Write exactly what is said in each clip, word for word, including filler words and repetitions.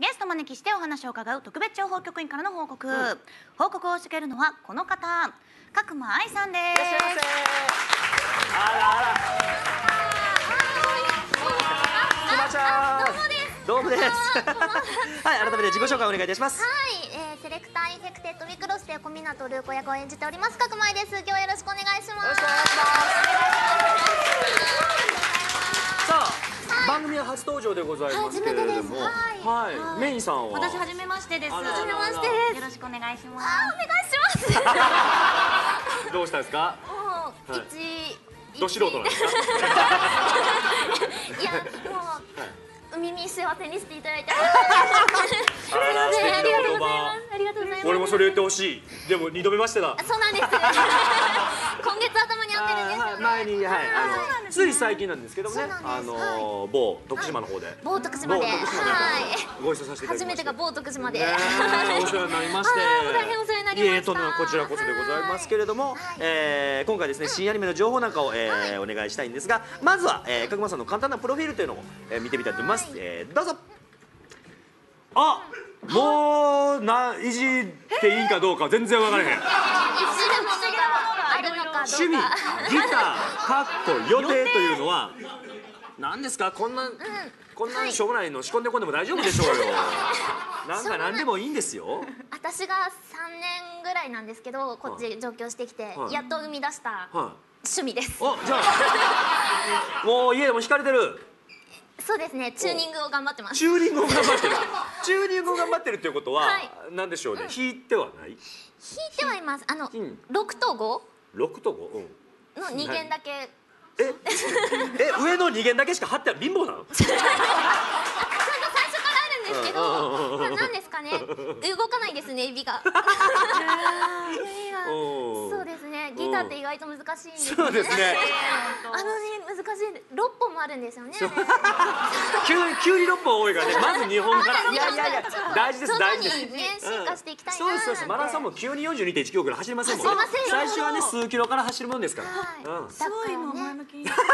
ゲストを招きしてお話を伺う特別情報局員からの報告、うん、報告をしてくれるのはこの方、角間愛さんです。いらっしゃいませ。 あらあらくまちゃん、どうもです。はい、改めて自己紹介お願いいたします。 はい、えー、セレクターインフェクテッドウィクロスで小湊ルー子役を演じております角間愛です。今日はよろしくお願いします。よろしくお願いします。 さあ、番組は初登場でございますけれども、はい、メインさんは私初めましてです。 初めましてです。 よろしくお願いします。 あ、お願いします。 どうしたんですか？ もう一ど素人なんですか？ いや、もうお耳幸せにしていただいてありがとうございます。ありがとうございます。ありがとうございます。 俺もそれ言ってほしい。でも二度目ましてだ。 そうなんです。今月頭に会ってるんですよね。 前に、はい、あのつい最近なんですけどもね、あの某徳島の方で、 某徳島で、はい、 ご一緒させていただきました。 初めてが某徳島で、 お世話になりまして、 大変お世話になりました。 いえ、とんでもない、こちらこそでございますけれども、今回ですね、新アニメの情報なんかをお願いしたいんですが、まずは角間さんの簡単なプロフィールというのを見てみたいと思います。どうぞ。あ、もうないじっていいかどうか全然分からへん。趣味、ギター、かっこ予定というのは何ですか？こんな、こんなしょうもないの仕込んでこんでも大丈夫でしょうよ。なんか何でもいいんですよ。 私がさんねんぐらいなんですけど、こっち上京してきてやっと生み出した趣味です。 お、じゃあもう家でも弾かれてる。 そうですね、チューニングを頑張ってます。 チューニングを頑張ってる。チューニングを頑張ってるっていうことは何でしょうね。弾いてはない。弾いてはいます。あの六と五。 六と五の二弦だけ。 え、え、上の二弦だけしか貼って貧乏なの？ ちゃんと最初からあるんですけど、なんですかね、動かないですね、指が。そうですね、ギターって意外と難しいんですね。 そうですね。 あのね、難しい、六本もあるんですよね。 急に六本多いからね、まず二本から。いやいやいや、大事です、大事です。 徐々にね、進化していきたいな。 そうです、そうです。マラソンも急に四十二点一キロぐらい走りませんもんね。最初はね、数キロから走るもんですから。 すごい今前向き。 ちょっと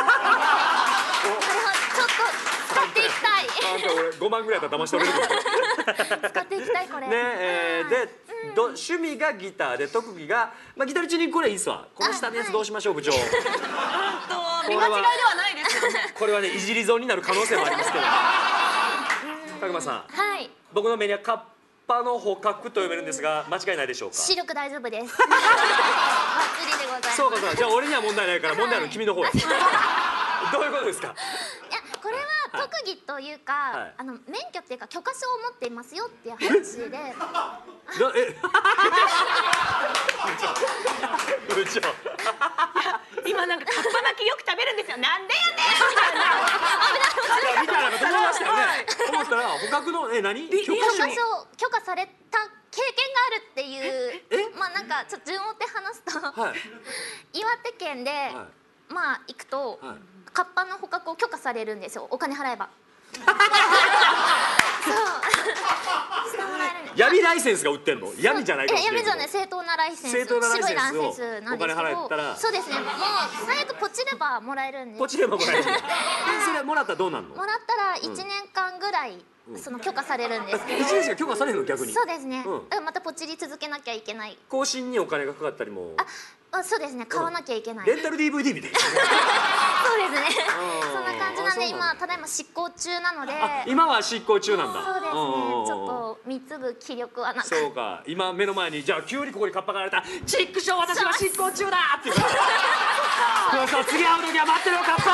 使っていきたい。 なんか俺五万ぐらいだったら騙しておれるけど。使っていきたいこれ。 ね、で。趣味がギターで特技が、まあ、ギターチューニングこれいいっすわ。この下のやつどうしましょう部長。 見間違いではないですけどね。 これはね、いじり損になる可能性もありますけど。角間さん、 はい、 僕の目にはカッパの捕獲と読めるんですが間違いないでしょうか？ 視力大丈夫です。バッチリでございます。 そうかそうか、じゃあ俺には問題ないから問題ある君の方や。どういうことですか？ いや、これは特技というか、あの免許っていうか許可証を持っていますよっていう話で。 え、部長。 今なんかカッパ巻きよく食べるんですよ。なんでやねんみたいなこと思いましたよね。思ったら捕獲のえ何？許可証許可された経験があるっていう、まあなんかちょっと順を追って話すと、岩手県でまあ行くとカッパの捕獲を許可されるんですよ。お金払えば。 闇ライセンスが売ってんの？闇じゃないかもしれない。 闇じゃない、正当なライセンス。 正当なライセンスを白いライセンスなんですけど。お金払ったら。そうですね。もう最悪ポチればもらえるんで。 ポチればもらえる。それもらったらどうなるの？ もらったら一年間ぐらいその許可されるんですけど。 一年しか許可されるの逆に？ そうですね。またポチり続けなきゃいけない。 更新にお金がかかったりも。 あ、そうですね。買わなきゃいけない。 レンタル ディーブイディー みたいな。 そうですね。そんな感じなんで今ただいま執行中なので。 今は執行中なんだ。 そうですね。ちょっと三粒気力はなんか。 そうか。今目の前にじゃあ急にここにカッパが現れた。チックショー私は執行中だっていうから。そうそう、次会う時は待ってろカッパ。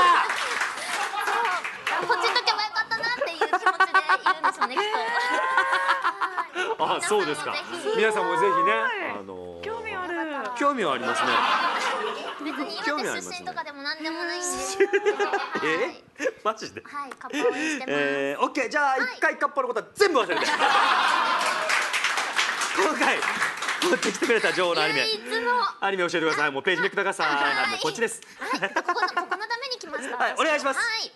ポチっとけばよかったなっていう気持ちでいるんでしょうねきっと。 あ、そうですか。皆さんもぜひね、あの興味ある。 興味はありますね。 別に岩手出身とかでもなんでもないんです。 え、マジで？ はい、カッパ応援してます。 えー、オッケー、じゃあ一回カッパのことは全部忘れて。今回持ってきてくれた情報のアニメ。アニメ教えてください。もうページめくってください。こっちです。 はい、ここのここのために来ました。 はい、お願いします。 はい。え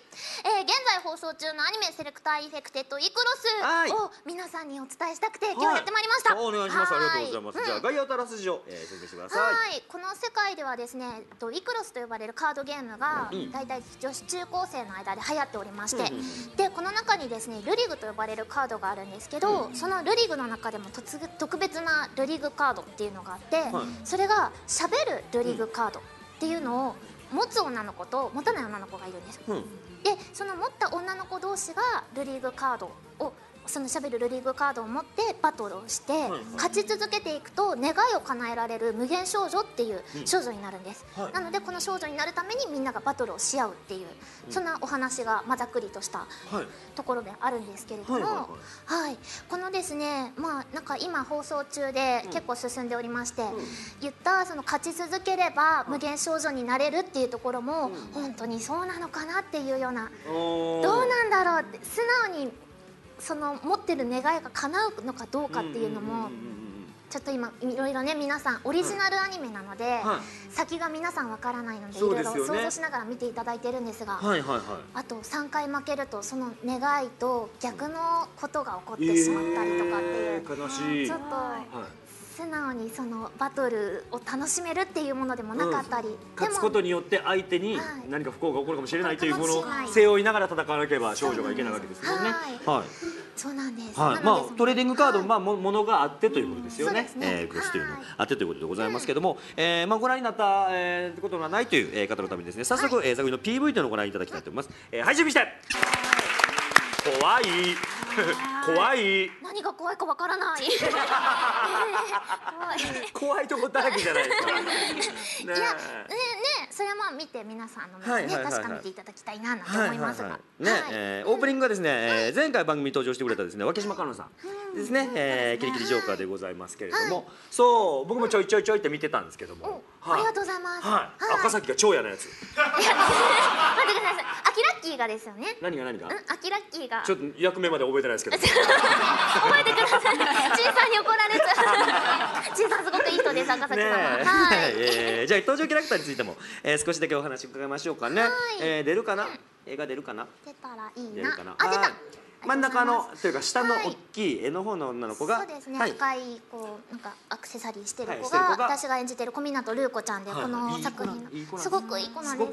えー、現在放送中のアニメセレクターイフェクテッドイクロスを皆さんにお伝えしたくて今日やってまいりました。 お願いします。ありがとうございます。じゃあ概要とあらすじを説明してください。 はい、この世界ではですね、イクロスと呼ばれるカードゲームがだいたい女子中高生の間で流行っておりまして、でこの中にですねルリグと呼ばれるカードがあるんですけど、そのルリグの中でも特別なルリグカードっていうのがあって、それがしゃべるルリグカードっていうのを持つ女の子と持たない女の子がいるんです。でその持った女の子同士がルリグカードをそのしゃべるルリーグカードを持ってバトルをして、はいはい、勝ち続けていくと願いを叶えられる無限少女っていう少女になるんです、うんはい、なのでこの少女になるためにみんながバトルをし合うっていう、うん、そんなお話がまざっくりとしたところであるんですけれども、はい、このですねまあなんか今放送中で結構進んでおりまして、うん、言ったその勝ち続ければ無限少女になれるっていうところも、うん、本当にそうなのかなっていうような、どうなんだろうって素直にその持ってる願いが叶うのかどうかっていうのもちょっと今いろいろね皆さんオリジナルアニメなので、はいはい、先が皆さんわからないのでいろいろ想像しながら見ていただいてるんですが、はいはいはい、あとさんかい負けるとその願いと逆のことが起こってしまったりとかっていう、えー、悲しいちょっと。はい素直にそのバトルを楽しめるっていうものでもなかったり、うん、 勝つことによって相手に何か不幸が起こるかもしれないというものを背負いながら戦わなければ少女がいけないわけですもんね。はい、 そうなんです。 はい、まあトレーディングカードまあものがあってということですよね。えー、グロスというのあってということでございますけども、えー、まあご覧になったえーことがないという方のためにですね、早速えー作品の ピーブイ というのをご覧いただきたいと思います。えー、はい準備して。怖い怖い何が怖いかわからない怖いとこだらけじゃないですか。いやねねそれはまあ見て皆さんの目で確かめていただきたいなと思いますが、 ねオープニングがですね前回番組に登場してくれたですね脇島香音さんですね、えー、キリキリジョーカーでございますけれども、はい、そう僕もちょいちょいちょいって見てたんですけども、 ありがとうございます。 はい、赤崎が超嫌なやつ。 待ってください。アキラッキーがですよね。 何が何が？ アキラッキーが。 ちょっと役名まで覚えてないですけど。 覚えてください。ちいさんに怒られちゃう。ちいさんすごくいい人です、赤崎さんは。はい。 ええじゃあ登場キャラクターについてもえ少しだけお話伺いましょうかね。え出るかな？映画出るかな？ 出たらいいな。 あ出た。真ん中のというか下の大きい絵の方の女の子がそうですね、赤いこうなんかアクセサリーしてる子が私が演じてる小湊ルー子ちゃんで、この作品のすごくいい子なんです。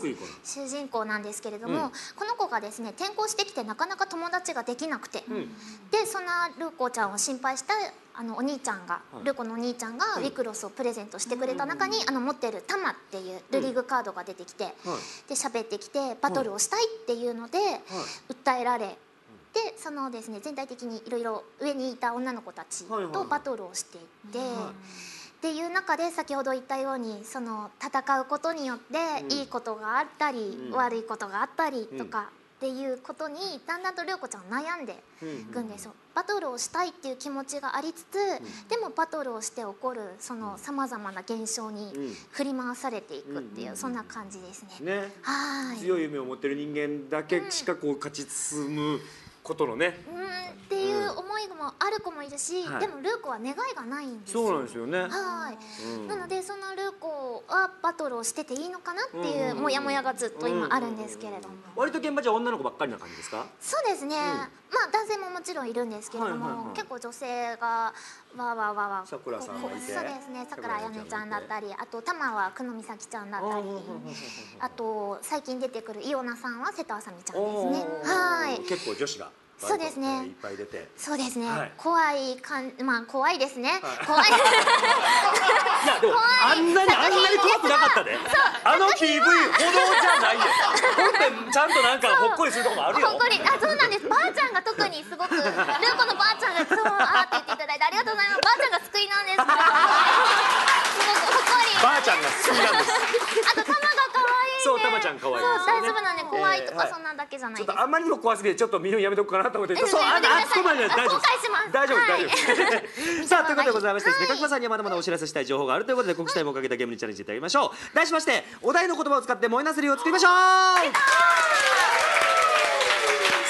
主人公なんですけれども、この子がですね転校してきてなかなか友達ができなくて、でそんなルー子ちゃんを心配したあのお兄ちゃんがルー子のお兄ちゃんがウィクロスをプレゼントしてくれた中にあの持ってるタマっていうルリグカードが出てきて、で喋ってきてバトルをしたいっていうので訴えられ。でそのですね全体的にいろいろ上にいた女の子たちとバトルをしていってっていう中で先ほど言ったようにその戦うことによっていいことがあったり悪いことがあったりとかっていうことにだんだんと涼子ちゃんは悩んでいくんですよ。バトルをしたいっていう気持ちがありつつでもバトルをして起こるそのさまざまな現象に振り回されていくっていうそんな感じですね。 ね、はい強い夢を持ってる人間だけしかこう勝ち進むことのね、 うんっていう思いもある子もいるし、うん、でもルー子は願いがないんですよ。 そうなんですよね。 はい、うん、なのでそのルー子はバトルをしてていいのかなっていうモヤモヤがずっと今あるんですけれども。 割と現場じゃ女の子ばっかりな感じですか？ そうですね。うん、まあ男性ももちろんいるんですけれども、結構女性がわーわーわーわー。 さくらさんもいて。 そうですね。さくらあやねちゃんだったり、あと玉は久野美咲ちゃんだったり、あと最近出てくるイオナさんは瀬戸あさみちゃんですね。はい。 結構女子が。 そうですね。 いっぱい出て。 そうですね。怖い感じ、まあ怖いですね。怖い。いやでもあんなにあんなに怖くなかったで。あの ピーブイ ほどじゃないよ。ほんでちゃんとなんかほっこりするとこもあるよ。 ほっこり、あそうなんです。ばあちゃんが特にすごくルー子のばあちゃんがそうあーって言っていただいてありがとうございます。ばあちゃんが救いなんです。すごくほっこり。 ばあちゃんが救いなんです。 あと玉が可愛い。 そう、たまちゃん可愛い。 大丈夫なんで怖いとかそんなんだけじゃないです。 ちょっとあんまりにも怖すぎてちょっと見るのやめとくかなと思って。そう、あそこまで大丈夫。大丈夫大丈夫。さあということでございましてですね、角間さんにはまだまだお知らせしたい情報があるということで告知タイムをかけたゲームにチャレンジしていただきましょう。題しましてお題の言葉を使って燃えなすりを作りましょう。さ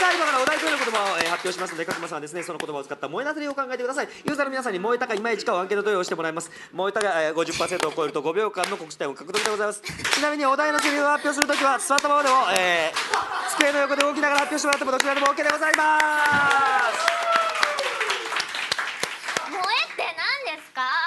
さあ今からお題という言葉を、えー、発表しますので、角間さんはですねその言葉を使った燃えなせりを考えてください。ユーザーの皆さんに燃えたかいまいちかをアンケート投票してもらいます。燃えたが、えー、ごじゅっパーセント を超えるとごびょうかんの告知タイム獲得でございます。ちなみにお題のセリフを発表するときは座ったままでも、えー、机の横で動きながら発表してもらってもどちらでも OK でございます。 萌えって何ですか？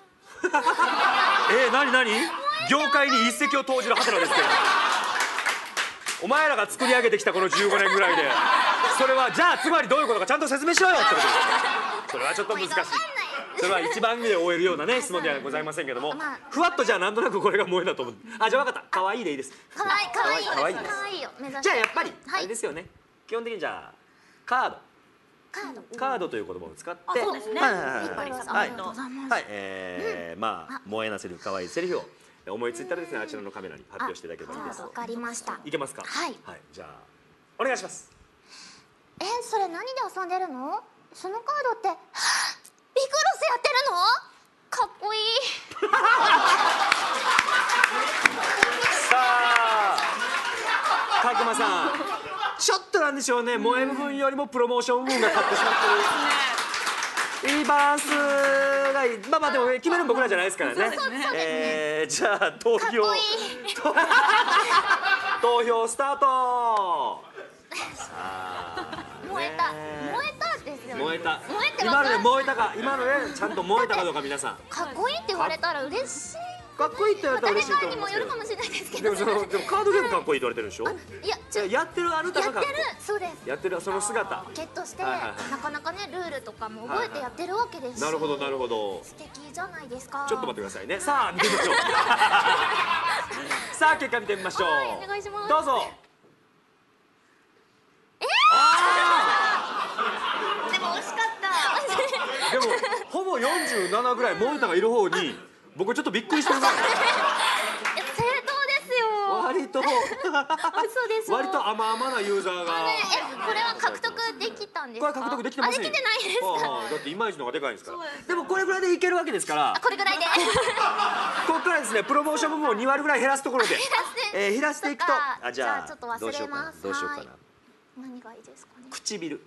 えー、なになに業界に一石を投じるハテナですけど、お前らが作り上げてきたこのじゅうごねんぐらいで、それはじゃあつまりどういうことかちゃんと説明しろよってことです。それはちょっと難しい。それは一番で終えるようなね質問ではございませんけども、ふわっとじゃあなんとなくこれが萌えだと思う。あ、じゃあ分かった、可愛いでいいです。 可愛い可愛い可愛い可愛いよ目指して。 じゃあやっぱりあはいれですよね、基本的にじゃあカードカードカードという言葉を使って、 あそうですねはいはいはいピッコロさんはいありがとうございますはい、えー、まあ萌えなセリフ、可愛いセリフを思いついたらですね、あちらのカメラに発表していただければいいです。 わかりました。 いけますか。 はいはい、じゃあお願いします。 え、それ何で遊んでるの？そのカードってはっビクロスやってるの？かっこいい。 さあ角間さん、ちょっとなんでしょうね、萌え部分よりもプロモーション部分が勝ってしまってる。いいバランスがいい。まあまあでも決めるの僕らじゃないですからね。 そうですねえー、じゃあ投票かっこいい。 投票スタート。さあ燃えたね燃えたですよね。 燃えた。 燃えて今のでわかん燃えたか、今のでちゃんと燃えたかどうか皆さん。 かっこいいって言われたら嬉しい。 かっこいいって言われたら誰嬉しいとかにも思いますけど。 よるかもしれないですけでど。 もそのでもカードゲームかっこいいと言われてるでしょ。 いやちょやってるあなたがかっこやってるそうです。 いい。やってるその姿。 ゲットしてはいはいはいなかなかねルールとかも覚えてやってるわけですし。 なるほどなるほど。 素敵じゃないですか。 ちょっと待ってくださいね。さあ見てみましょう。さあ結果見てみましょう。 はいお願いしますどうぞ。 でも惜しかった。 でもほぼよんじゅうななぐらい萌えたがいる方に僕ちょっとびっくりしてるぐらい。 え正当ですよ。 割とそうですよ。 割と甘々なユーザーが。 えこれは獲得できたんですか？ これ獲得できてませんよ。 あできてないですか？ はあはあだってイマイチの方がでかいんですから。 そうですでもこれぐらいでいけるわけですからあ。これぐらいで。 ここからですねプロモーション部分をに割ぐらい減らすところで、 減らしてえー、減らしていくと、 そっかあじゃあじゃあちょっと忘れますどうしようかなどうしようかな。 はい何がいいですかね。 唇。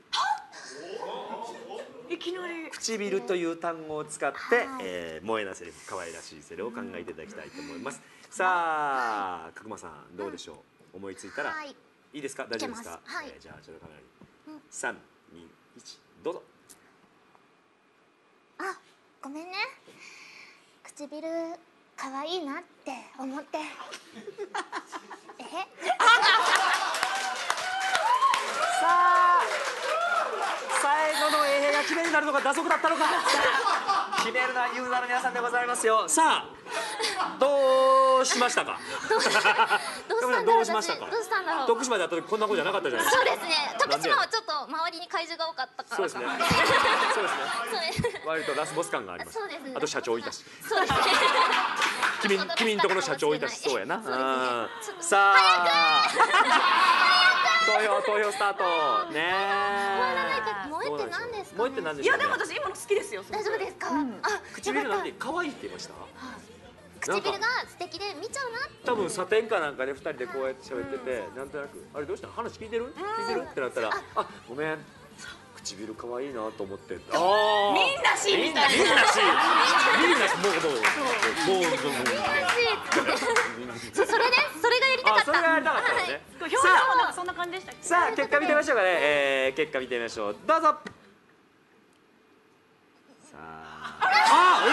いきなり。 唇という単語を使って、 はいえー、萌えなセリフ、可愛らしいセリフを考えていただきたいと思います。さあ角間さんどうでしょう。思いついたら、 はい。 いいですか、大丈夫ですか。 いけますはいえーじゃあちょっとカメラにうん三二一どうぞ。 あごめんね。唇可愛いなって思って。え？ さあ最後の衛兵が決めになるのか打足だったのか決めるのはユーザーの皆さんでございますよ。さあどうしましたか。 どうしたんだろう。 どうしましたか。 私どうしたんだろう。 徳島でやった時こんなことじゃなかったじゃないですか。 そうですね。徳島はちょっと周りに怪獣が多かったからかな。 そうですね。そうですね。 そうです。 割とラスボス感があります。 そうですね。 あと社長いたし。 そうですね。 君君んとこの社長いたしそうやな。 そうですねうんさあ投票投票スタートねえ。 萌えって何ですかね。 萌えって何でしょうね。 いやでも私今の好きですよ。 大丈夫ですか。あ唇なんよかって可愛いって言いました。 た唇が素敵で見ちゃうな。 多分サテンかなんかで二人でこうやって喋ってて、なんとなくあれどうしたの話聞いてる聞いてるってなったら、あごめん唇可愛いなと思ってああみんなしみんなみたいな。 みんなしみんなしもうもうもうもうそそれでそれがやりたかあった。 それがやりたかったのね。 表情もなんかそんな感じでしたっけ。 さあ結果見てみましょうかね、えー、結果見てみましょうどうぞ。さああ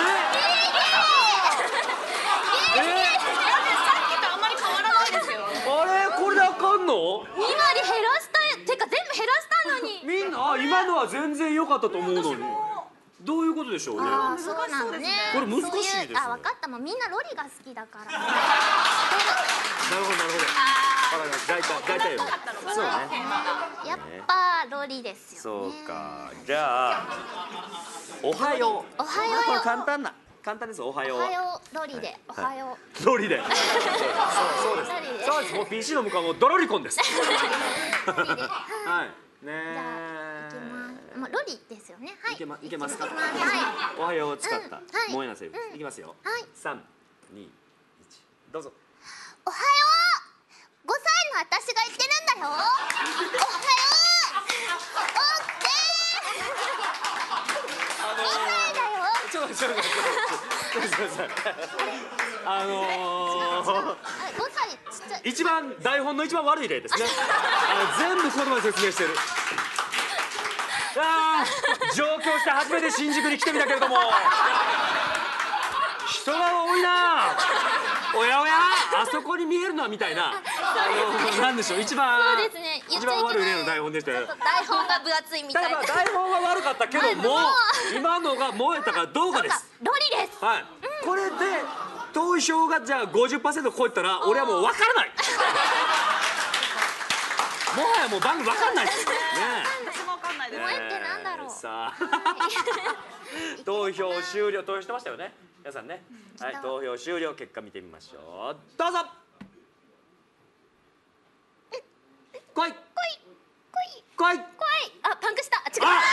えー、えさっきとあんまり変わらないですよ。 ー、あれこれであかんの。 に割減らしたい。てか全部減らしたのに。 みんなあ今のは全然良かったと思うのにどういうことでしょうね。 あーそうなのね。 これ難しいですねそううあ分かった。もうみんなロリが好きだから。 なるほどなるほど。わかります大体大体よね。そうね。 やっぱロリですよそうね。 かじゃあおはよう。 おはようこれ簡単な簡単ですおはようは。 おはようロリでおはよう。 ロリで。そうそうです。 ロリでそうです。もう ピーシー の向こうはもうドロリコンです。 ロリで。はい。 はい。ねじゃあ行きます。まあロリですよね。はい。 いけまいけますか行きますはおはようを使ったうんはい萌えなセリフうんいきますよ。 はい三二一どうぞ。 い。おはよう。ごさいの私が言ってるんだよ。おはよう。 そうそうそうあのー、 ごさいちっちゃい。 一番台本の一番悪い例ですね。あの全部言葉で説明してる。あー上京して初めて新宿に来てみたけれども人が多いな。おやおやあそこに見えるのはみたいな、あのなんでしょう、一番そうですね、言っ一ちゃいけない番悪い例の台本でしたよ。 台本が分厚いみたいな。 ただまあ台本は悪かったけども、今のが燃えたからどうかです。 ロリです。 はい、これで投票がじゃあ ごじゅっパーセント 超えたら俺はもう分からない。もはやもう番組分かんないですね。 私もわかんないです。 燃えってなんだろう。 えーさあ投票終了。投票してましたよね皆さんね。はい、投票終了。結果見てみましょう。どうぞ。来い来い来い来い。 来い。あ、パンクした。あ、違う。 あ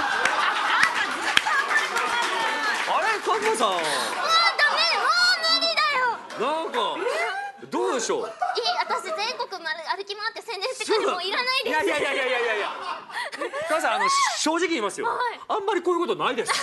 あれカズマさんもうダメ。もう無理だよ。 なんかどうでしょう。 いい、私全国まる歩き回って宣伝してからもういらないです。 いやいやいやいやいやいやいや。母さんあの正直言いますよ。 はいあんまりこういうことないです。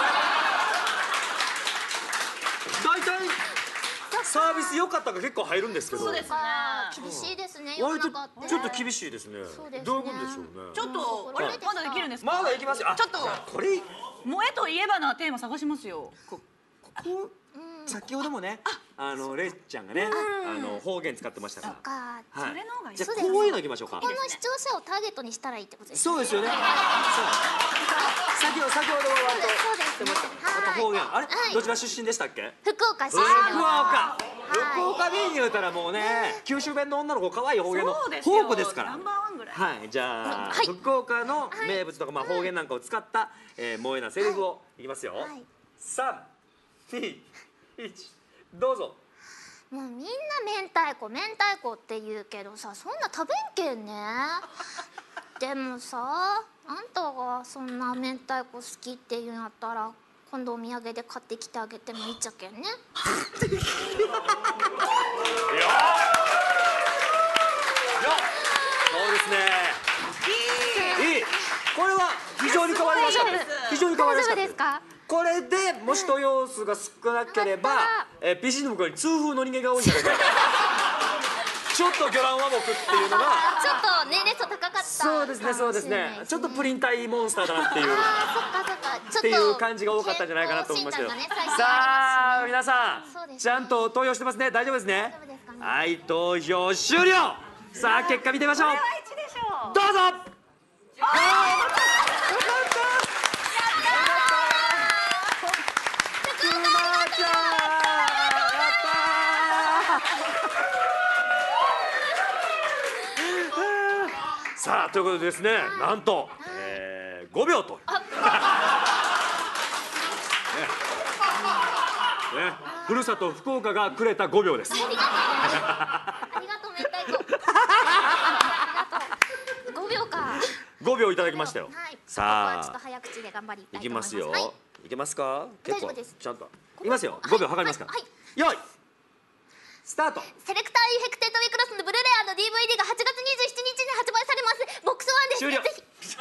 大体サービス良かったが結構入るんですけど。 そうですね。 厳しいですね。世の割と中って。 ちょっと厳しいですね。 そうですねどういうことでしょうね。 ちょっとあれまだできるんですか。 まだいきますよ。あちょっとじゃあこれ萌えといえばなテーマ探しますよ。 ここ先ほどもね、あのレイちゃんがね、あの方言使ってましたから。 か。 はいそれの方がいいじゃあそうですねこういうのいきましょうか。 この視聴者をターゲットにしたらいいってことですね。 そうですよね。そう先ほど先ほどは割とそうですねしてました。 はいあと方言あれはいどちら出身でしたっけ？ 福岡出福身の。 岡。 い福岡弁言うたらもうね、九州弁の女の子可愛い方言のそうですよ宝庫ですからナン。バーワンぐらい。 はい、じゃあ、 はい福岡の名物とか、まあ、方言なんかを使った、えー、萌えなセリフをいきますよ。 はい三、二、一、どうぞ。 もうみんな明太子明太子って言うけどさ、そんな食べんけんね。でもさ、あんたがそんな明太子好きって言うんやったら今度お土産で買ってきてあげてもいいっちゃけんね。 いやーいやそうですね。いい。これは非常に変わりました。非常に変わりました。 大丈夫ですか。 これでもし投票数が少なければ、えー、ピーシー の向こうに痛風の人間が多いんじゃないか。ちょっと魚卵和睦っていうのが。 ちょっと年齢層高かった。 そうですねそうですね。ちょっとプリン体モンスターだなっていう。 あーそっかそっか。ちょっとっていう感じが多かったんじゃないかなと思いますけど。 健康診断がね最近さああり皆さそうですねんちゃんと投票してますね。大丈夫ですね大丈夫ですかね。 はい投票終了。さあ結果見てみましょう。 これは一でしょう。 どうぞ。あーよかったくまちゃんやったー。さあということでですね、なんと、えー、ごびょうと。ねね、ふるさと福岡がくれたごびょうです。 ありがとう。ありがとう明太子。ありがとう。ごびょうか。 ごびょういただきましたよ。 はい。 さあここはちょっと早口で頑張りたいきいと思います。 ますよ。 はい。 いけますか。結構大丈夫ですちゃんと。いきますよ。ごびょう測りますから。 はいはいよい。スタート。 セレクターインフェクテッドウィークロスのブルーレイ &ディーブイディー がはちがつにじゅうしちにちに発売されます。ボックスワンです。 終了ぜひ。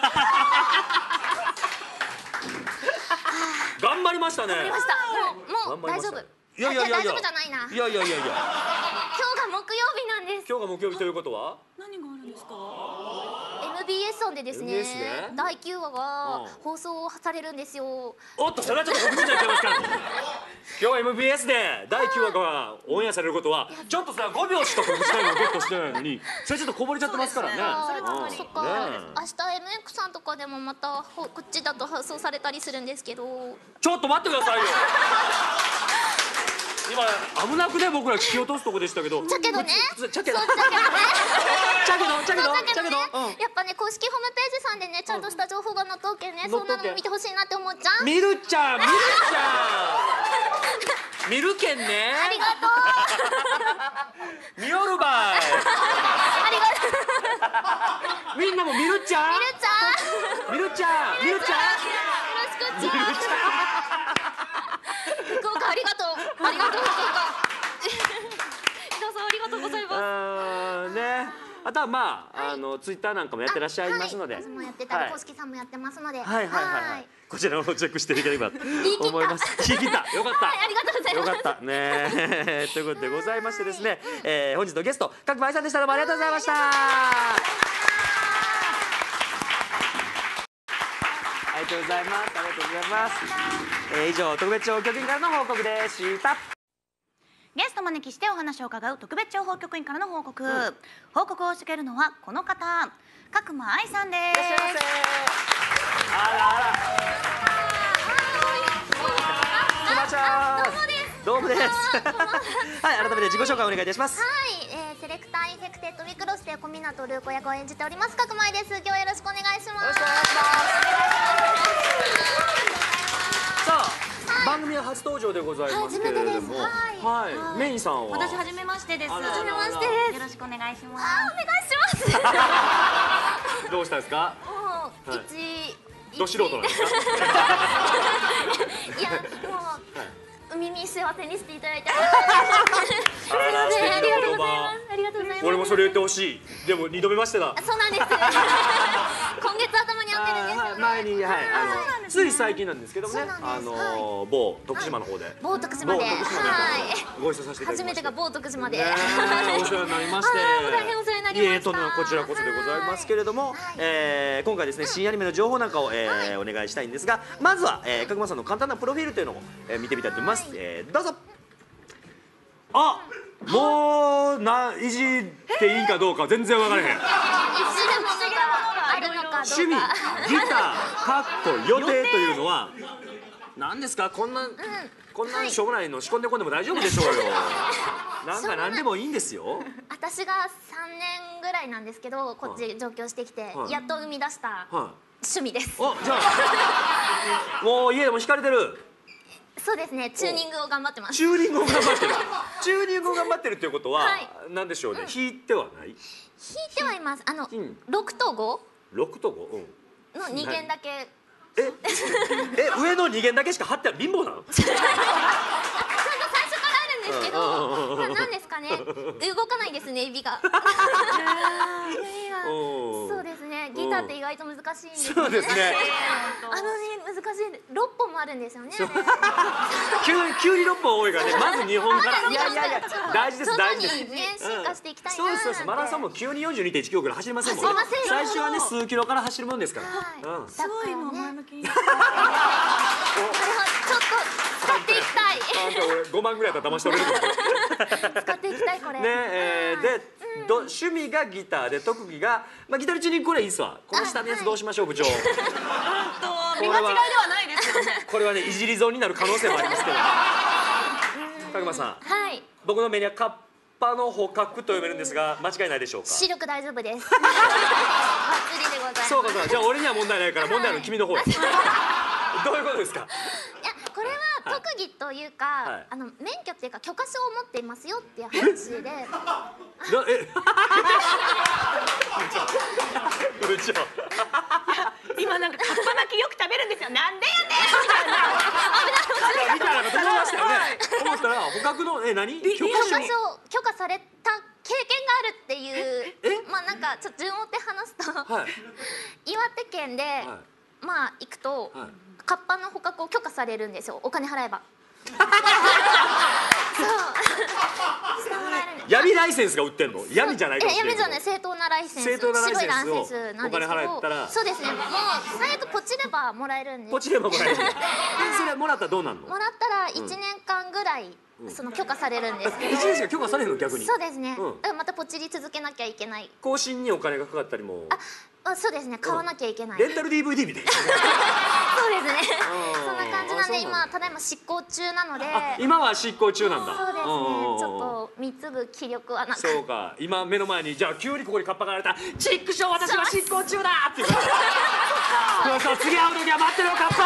頑張りましたね。 頑張りました。もうもう大丈夫。 いやいやいやいや。 大丈夫じゃないな。 いやいやいやいや。 今日が木曜日なんです。 今日が木曜日ということは。 何があるんですか。 エムビーエス さんでですねエムビーエス ねだいきゅうわがうん放送されるんですよ。 おっとそれはちょっと告知になっちゃいますから今日は エムビーエス でだいきゅうわがオンエアされることはちょっとさごびょうしか告知タイムをゲットしてないのにそれちょっとこぼれちゃってますからね。 あそれたまにーそっか、 ね明日 エムエックス さんとかでもまたほこっちだと放送されたりするんですけど、 ちょっと待ってくださいよ今危なくね僕ら聞き落とすとこでしたけど。 だけどねちゃけどそうだけどねちゃけどちゃけどそうだけどねちゃけどうんやっぱね公式ホームページさんでねちゃんとした情報が載っとうけんね、 うんそんな載っとうけんの見てほしいなって思っちゃう。 見るっちゃ見るっちゃ見るけんね。 ありがとう見よるばい。 ありがとうみんなも見るっちゃみるちゃん見るっちゃ見るっちゃよろしくっちゃ福岡ありがとうありがとう福岡どうぞありがとうございます。 あーね。あと方はまああのツイッターなんかもやってらっしゃいますので、 私もやってたり公式さんもやってますので、 はいはいはいはい、こちらをチェックしていただければと思います。聞きた、よかった。 ありがとうございます。 よかったね。ということでございましてですね、えー、本日のゲスト角間愛さんでした。どうもありがとうございました。ありがとうございます。ありがとうございます。えー、以上特別情報局員からの報告でした。 ゲスト招きしてお話を伺う特別情報局員からの報告、うん、報告をしてくれるのはこの方、角間愛さんです。いらっしゃいませ。 あらあら。来ました。どうもです。はい、改めて自己紹介お願いいたします。 はい、えー、セレクターインフェクテッドミクロスで小湊ルー子役を演じております角間愛です。今日はよろしくお願いします。よろしくお願いします。 さあ。番組は初登場でございますけれども、はい、メインさんは私初めましてです。 初めましてです。 よろしくお願いします。 あ、お願いします。 どうしたんですか？ もう一ど素人なんですか？ いや、もうお耳幸せにしていただいて、ありがとうございます。 ありがとうございます。 俺もそれ言ってほしい。でも二度目ましてだ。 そうなんです。今月頭に会ってるんですよね。 前に、はい、あのつい最近なんですけどもね、あの某徳島の方で、 某徳島で、はい、 ご一緒させていただきました。 初めてが某徳島で、 お世話になりまして、 大変お世話になりました。 いえ、とんでもこちらこそでございますけれども、今回ですね、新アニメの情報なんかをお願いしたいんですが、まずは角間さんの簡単なプロフィールというのを見てみたいと思います。どうぞ。あ、もうないじっていいかどうか全然分からへん。 いじるものがあるのかどうか。 趣味、ギター、かっこ予定というのは何ですか？こんな、うん、こんなしょうもないの仕込んでこんでも大丈夫でしょうよ。なんか何でもいいんですよ。 私がさんねんぐらいなんですけど、こっち上京してきて、はい、やっと生み出した趣味です。 はい、お、じゃあもう家でも弾かれてる。 そうですね、チューニングを頑張ってます。 チューニングを頑張ってる。チューニングを頑張ってるっていうことは、はい、なんでしょうね、うん、弾いてはない。弾いてはいます。あの、うん、六と五。六と五、 うん。の二弦だけ。 え、え、上の二弦だけしか貼ってある貧乏なの？ちゃんと最初からあるんですけど、なんですかね、動かないですね、指が。そうですね、ギターって意外と難しいんですね。 そうですね。 あのね、難しい、六本もあるんですよね。 急に六本多いからね、まず二本から。いやいやいや、大事です、大事です。 徐々にね、進化していきたいな。 そうです、そうです。マラソンも急によんじゅうにてんいちキロぐらい走りませんもんね。最初はね、数キロから走るもんですから。 すごいもう前向きに。 ちょっと使っていきたい。 俺ごまんぐらいだったら騙しておれる。 使っていきたいこれ。 ね、えで。趣味がギターで特技が、まあ、ギターチューニングこれいいっすわ。この下のやつどうしましょう部長。 見間違いではないですよね。 これはねいじり損になる可能性もありますけど。角間さん、 はい、 僕の目にはカッパの捕獲と読めるんですが間違いないでしょうか。 視力大丈夫です。バッチリでございます。 そうかそうか、じゃあ俺には問題ないから問題ある君の方や。どういうことですか。 いや、これは特技というか、あの免許っていうか許可証を持っていますよっていう話で。 え、部長。 今なんかカッパ巻きよく食べるんですよ。なんでやねんみたいなこと思いましたよね。思ったら捕獲のえ何？許可証許可された経験があるっていう、まあなんかちょっと順を追って話すと、岩手県でまあ行くとカッパの捕獲を許可されるんですよ。お金払えば。 闇ライセンスが売ってんの？闇じゃないかもしれない。 闇じゃない、正当なライセンス。 正当なライセンスを白いライセンスなんですけど。お金払ったら。 そうですね。もう最悪ポチればもらえるんで。 ポチればもらえる。それもらったらどうなんの？ もらったら一年間ぐらいその許可されるんですけど。 一年しか許可されるの逆に？ そうですね。またポチり続けなきゃいけない。 更新にお金がかかったりも。 あ、そうですね。買わなきゃいけない。 レンタル ディーブイディー みたいな。 そうですね。そんな感じなんで今ただいま執行中なので。 今は執行中なんだ。 そうですね。ちょっと三つぶ気力はなんか。 そうか。今目の前にじゃあ急にここにカッパが現れた。チックショー私は執行中だっていう。そうそう次会う時は待ってろカッパ。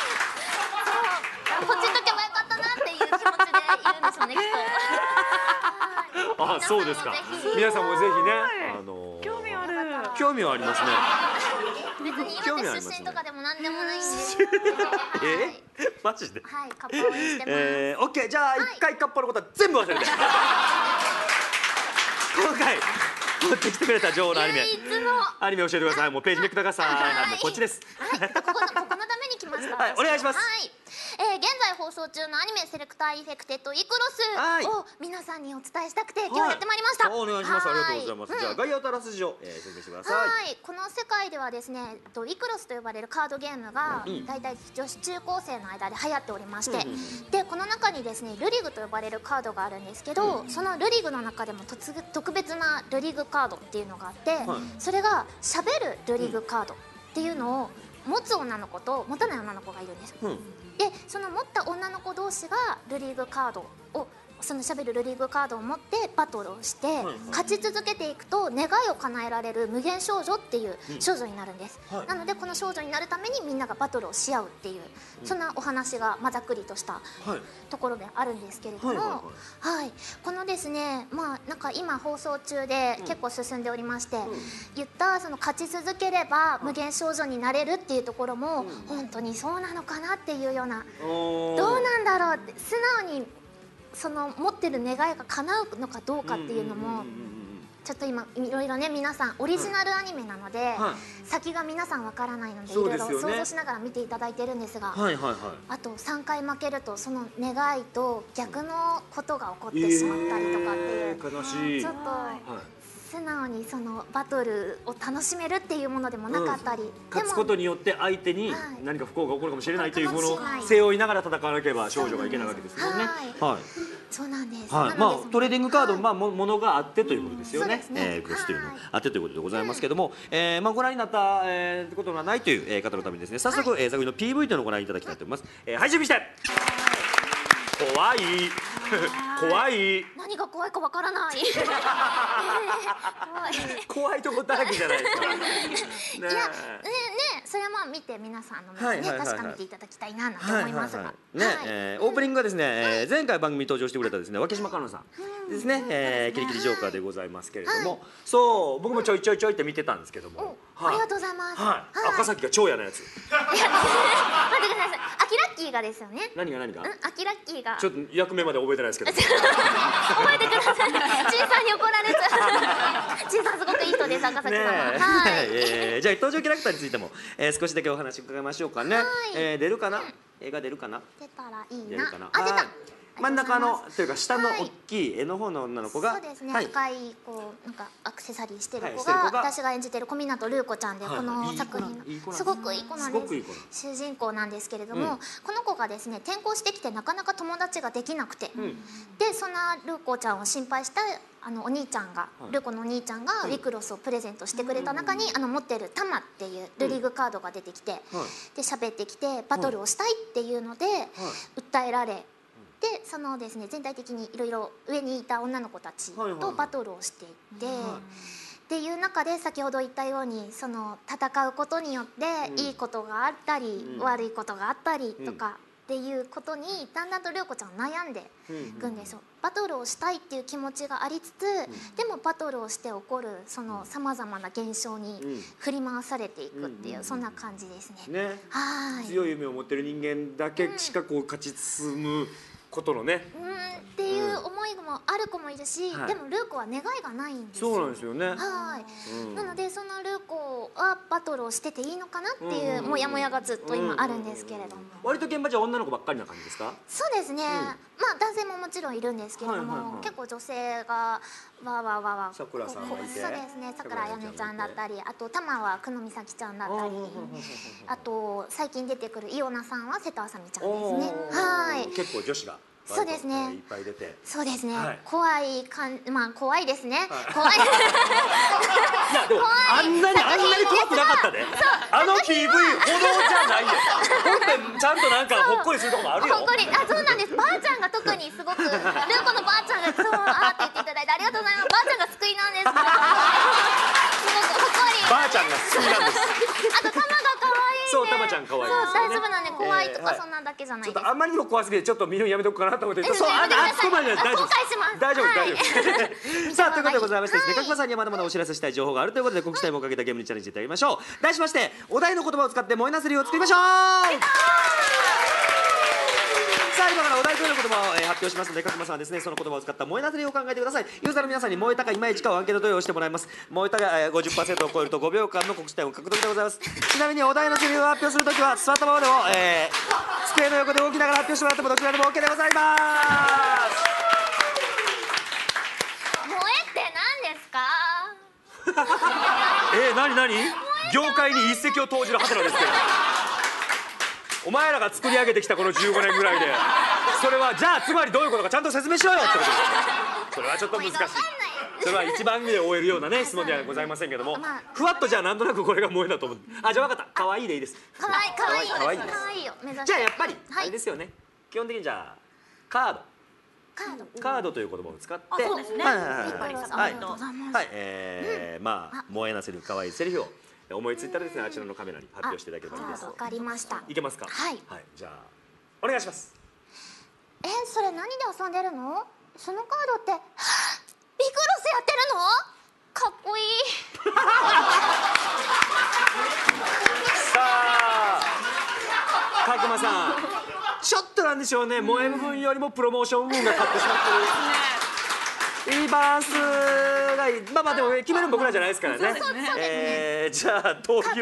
ポチっとけばよかったなっていう気持ちでいるんでしょうねきっと。あ、そうですか。皆さんもぜひね、あの興味ある。 興味はありますね。 別に岩手出身とかでもなんでもないんですえ、マジで。 はい、カッパ応援してます。 えー、オッケー、じゃあ一回カッパのことは全部忘れて。今回持ってきてくれた女王のアニメ唯一のアニメ教えてください。もうページめくってください。はいもうこっちです。 はい、ここのここのために来ました。 はいお願いします。 はい、えー、現在放送中のアニメセレクターイフェクテッドイクはいロスを皆さんにお伝えしたくて今日やってまいりました。 お願いします。ありがとうございます。 はいじゃあ概要とあらすじを、えー、説明してください。 はい、この世界ではですね、とイクロスと呼ばれるカードゲームがうんだいたい女子中高生の間で流行っておりまして、 うんうんうんでこの中にですねルリグと呼ばれるカードがあるんですけど、そのルリグの中でも突特別なルリグカードっていうのがあって、 はいそれがしゃべるルリグカードっていうのを持つ女の子と持たない女の子がいるんですよ。 うんでその持った女の子同士がルリーグカードをそのしゃべるルリーグカードを持ってバトルをして、 はい勝ち続けていくと願いを叶えられる無限少女っていう少女になるんです、 はいなのでこの少女になるためにみんながバトルをし合うっていう、そんなお話がまざっくりとしたはいところであるんですけれども、 はいはいはいはいこのですねまあなんか今放送中で結構進んでおりまして、言ったその勝ち続ければ無限少女になれるっていうところも本当にそうなのかなっていうような、 おーどうなんだろうって素直にその持ってる願いが叶うのかどうかっていうのもちょっと今いろいろね皆さんオリジナルアニメなので、 は先が皆さんわからないのでいそうろいろですよね想像しながら見ていただいてるんですが、 はいはいはい。 あとさんかい負けるとその願いと逆のことが起こってしまったりとかっていう、 えー悲しい。 ちょっとはい素直にそのバトルを楽しめるっていうものでもなかったり、で勝つもことによって相手にはい何か不幸が起こるかもしれないというかこのもしれない背負いながら戦わなければ少女がいけないわけですもんね。 ははい。 そうなんです。 はい、まあなのでそのトレーディングカード、 はいまあもものがあってということですよね。 そうですねえークロスというのもはいあってということでございますけども、えーまあご覧になった、えー、ことがないという、えー、方のためにですね、早速、えー、作品の ピーブイ というのをご覧いただきたいと思います。えー、はい準備して。怖い怖い何が怖いかわからない。えー怖い。 怖いとこだらけじゃないですか。ねいやねねそれはまあ見て皆さんの目でねはいはいはいはい確かめていただきたいななんて思いますが、 ね、 はいえーオープニングがですね、えー前回番組に登場してくれたですね脇島香音さんですね、えーキリキリジョーカーでございますけれども、 はいそう僕もちょいちょいちょいって見てたんですけども、 おありがとうございます。 はい、赤崎が超嫌なやつ。 いや待ってください。アキラッキーがですよね。 何が何がうん、アキラッキーが。 ちょっと役目まで覚えてないですけど。 覚えてください。ちいさんに怒られちゃう。ちいさんすごくいい人です赤崎ねさんは。 えはい。 えーじゃあ登場キャラクターについても、えー少しだけお話伺いましょうかね。 はいえー出るかな？映画出るかな？ 出たらいいな。 出るかな？ あ出たはい。真ん中のというか下のはい大きい絵の方の女の子が、 そうですね、 はい、 赤いこうなんかアクセサリーしてるはい子が、 してる子が私が演じてる小湊ルー子ちゃんで、 はいこのいい子作品なんいい子なんすごくいい子なんですすごくいい子なん主人公なんですけれども、 うんこの子がですね転校してきてなかなか友達ができなくて、 うんでそんなルー子ちゃんを心配したあのお兄ちゃんが、 はいルー子のお兄ちゃんがウィクロスをプレゼントしてくれた中に、あの持ってるタマっていうルリーグカードが出てきて、 はいで喋ってきてバトルをしたいっていうので、訴えられでそのですね全体的にいろいろ上にいた女の子たちはいはいとバトルをしていって、っていう中で先ほど言ったようにその戦うことによってうんいいことがあったり、 うん悪いことがあったりとかっていうことにだんだんと涼子ちゃん悩んでいくんですよ。バトルをしたいっていう気持ちがありつつ、でもバトルをして起こるそのさまざまな現象にうん振り回されていくっていう、 うんそんな感じですね。 ね、 はい強い夢を持ってる人間だけしかこう勝ち進むことのね。 うんっていう思いもある子もいるし、 はいでもルー子は願いがないんですよ。 そうなんですよね。 はい、 うんなのでそのルー子はバトルをしてていいのかなっていうモヤモヤがずっと今あるんですけれども、 割と現場じゃ女の子ばっかりな感じですか？ そうですね、まあ男性ももちろんいるんですけれども、 はいはいはい結構女性がわーわーわーわーさくらさんがいてそうですね、さくらあやねちゃんだったり、あとたまは久野美咲ちゃんだったり、あと最近出てくるイオナさんは瀬戸あさみちゃんですね。はい、 結構女子がそうですね割といっぱい出て。 そうですね、 はい怖いかんまあ怖いですね、 はい怖いいやでもあんなにあんなに怖くなかったで。あの ピーブイ ほどじゃないよ。ほんでちゃんとなんかほっこりするとこもあるよ。 ほっこり、あ、そうなんです。ばあちゃんが特にすごく、ルー子のばあちゃんがそう、あーって言っていただいてありがとうございます。ばあちゃんが救いなんです。すごくほっこり。 ばあちゃんが好きなんです。 あと、たまが可愛いね。 そうたまちゃん可愛いですよねそう、大丈夫なんで、怖いとえーはいかそんなんだけじゃないです。 ちょっとあんまりにも怖すぎてちょっと見るのやめとくかなと思って。 えそうあやめてくださいあそこまでは大丈夫です。 後悔します大丈夫はい大丈夫。さあということでございましてですね、 はい角間さんにはまだまだお知らせしたい情報があるということで告知タイムをかけたゲームにチャレンジしていただきましょう。題しましてお題の言葉を使って燃えなす理由を作りましょう。ささあ今からお題という言葉を、えー、発表しますので、角間さんはですねその言葉を使った燃えなせりを考えてください。ユーザーの皆さんに燃えたかいまいちかをアンケート投票してもらいます。燃えたが、えー、ごじゅっパーセント を超えるとごびょうかんの告知タイムを獲得でございます。ちなみにお題のセリフを発表するときは座ったままでも、えー、机の横で動きながら発表してもらってもどちらでも OK でございます。 萌えって何ですか？ えー、なになに業界に一石を投じるハテナですけど、お前らが作り上げてきたこのじゅうごねんぐらいでそれはじゃあつまりどういうことかちゃんと説明しろよってことです。それはちょっと難しい。それは一番で終えるようなね質問ではございませんけども、ふわっとじゃあなんとなくこれが萌えだと思う。あ、じゃあ分かった、可愛いでいいです。 可愛い可愛い可愛いです。 可愛いよ目指して。 じゃあやっぱりあはいれですよね、基本的にじゃあカードカード。 カードという言葉を使って、 あそうですねはいはいはいはいピッコロさんはいありがとうございます。 はい、えー、まあ萌えなセリフ、可愛いセリフを思いついたらですね、あちらのカメラに発表していただければいいです。 わかりました。 いけますか。 はいはい、じゃあお願いします。 え、それ何で遊んでるの？そのカードってはっビクロスやってるの？かっこいい。 さあ角間さん、ちょっとなんでしょうね、萌え部分よりもプロモーション部分が勝ってしまってる。いいバランスがいい。まあまあでも決めるの僕らじゃないですからね。 そうですねえー、じゃあ投票かっこいい。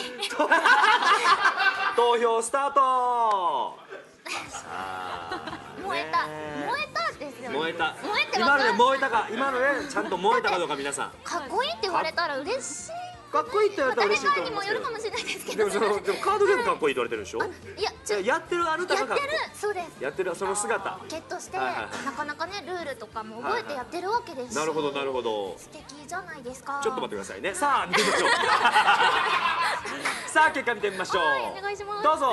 投票スタート。さあ燃えたね燃えたですよね。 燃えた。 燃えてわ今のでかる。 燃えたか、今のでちゃんと燃えたかどうか皆さん。 かっこいいって言われたら嬉しい。 かっこいいって言われたら嬉しいと誰かに思いますけど。 もよるかもしれないですけど。 でもそのでもカードゲームかっこいいと言われてるでしょ。 いやちょいややってるあなたやってるがかっこいい。 そうです。 やってるその姿。 ゲットしてはいはいはいなかなかねルールとかも覚えてやってるわけですし。 なるほどなるほど。 素敵じゃないですか。 ちょっと待ってくださいね。さあ見てみましょう。さあ結果見てみましょう。 はいお願いしますどうぞ。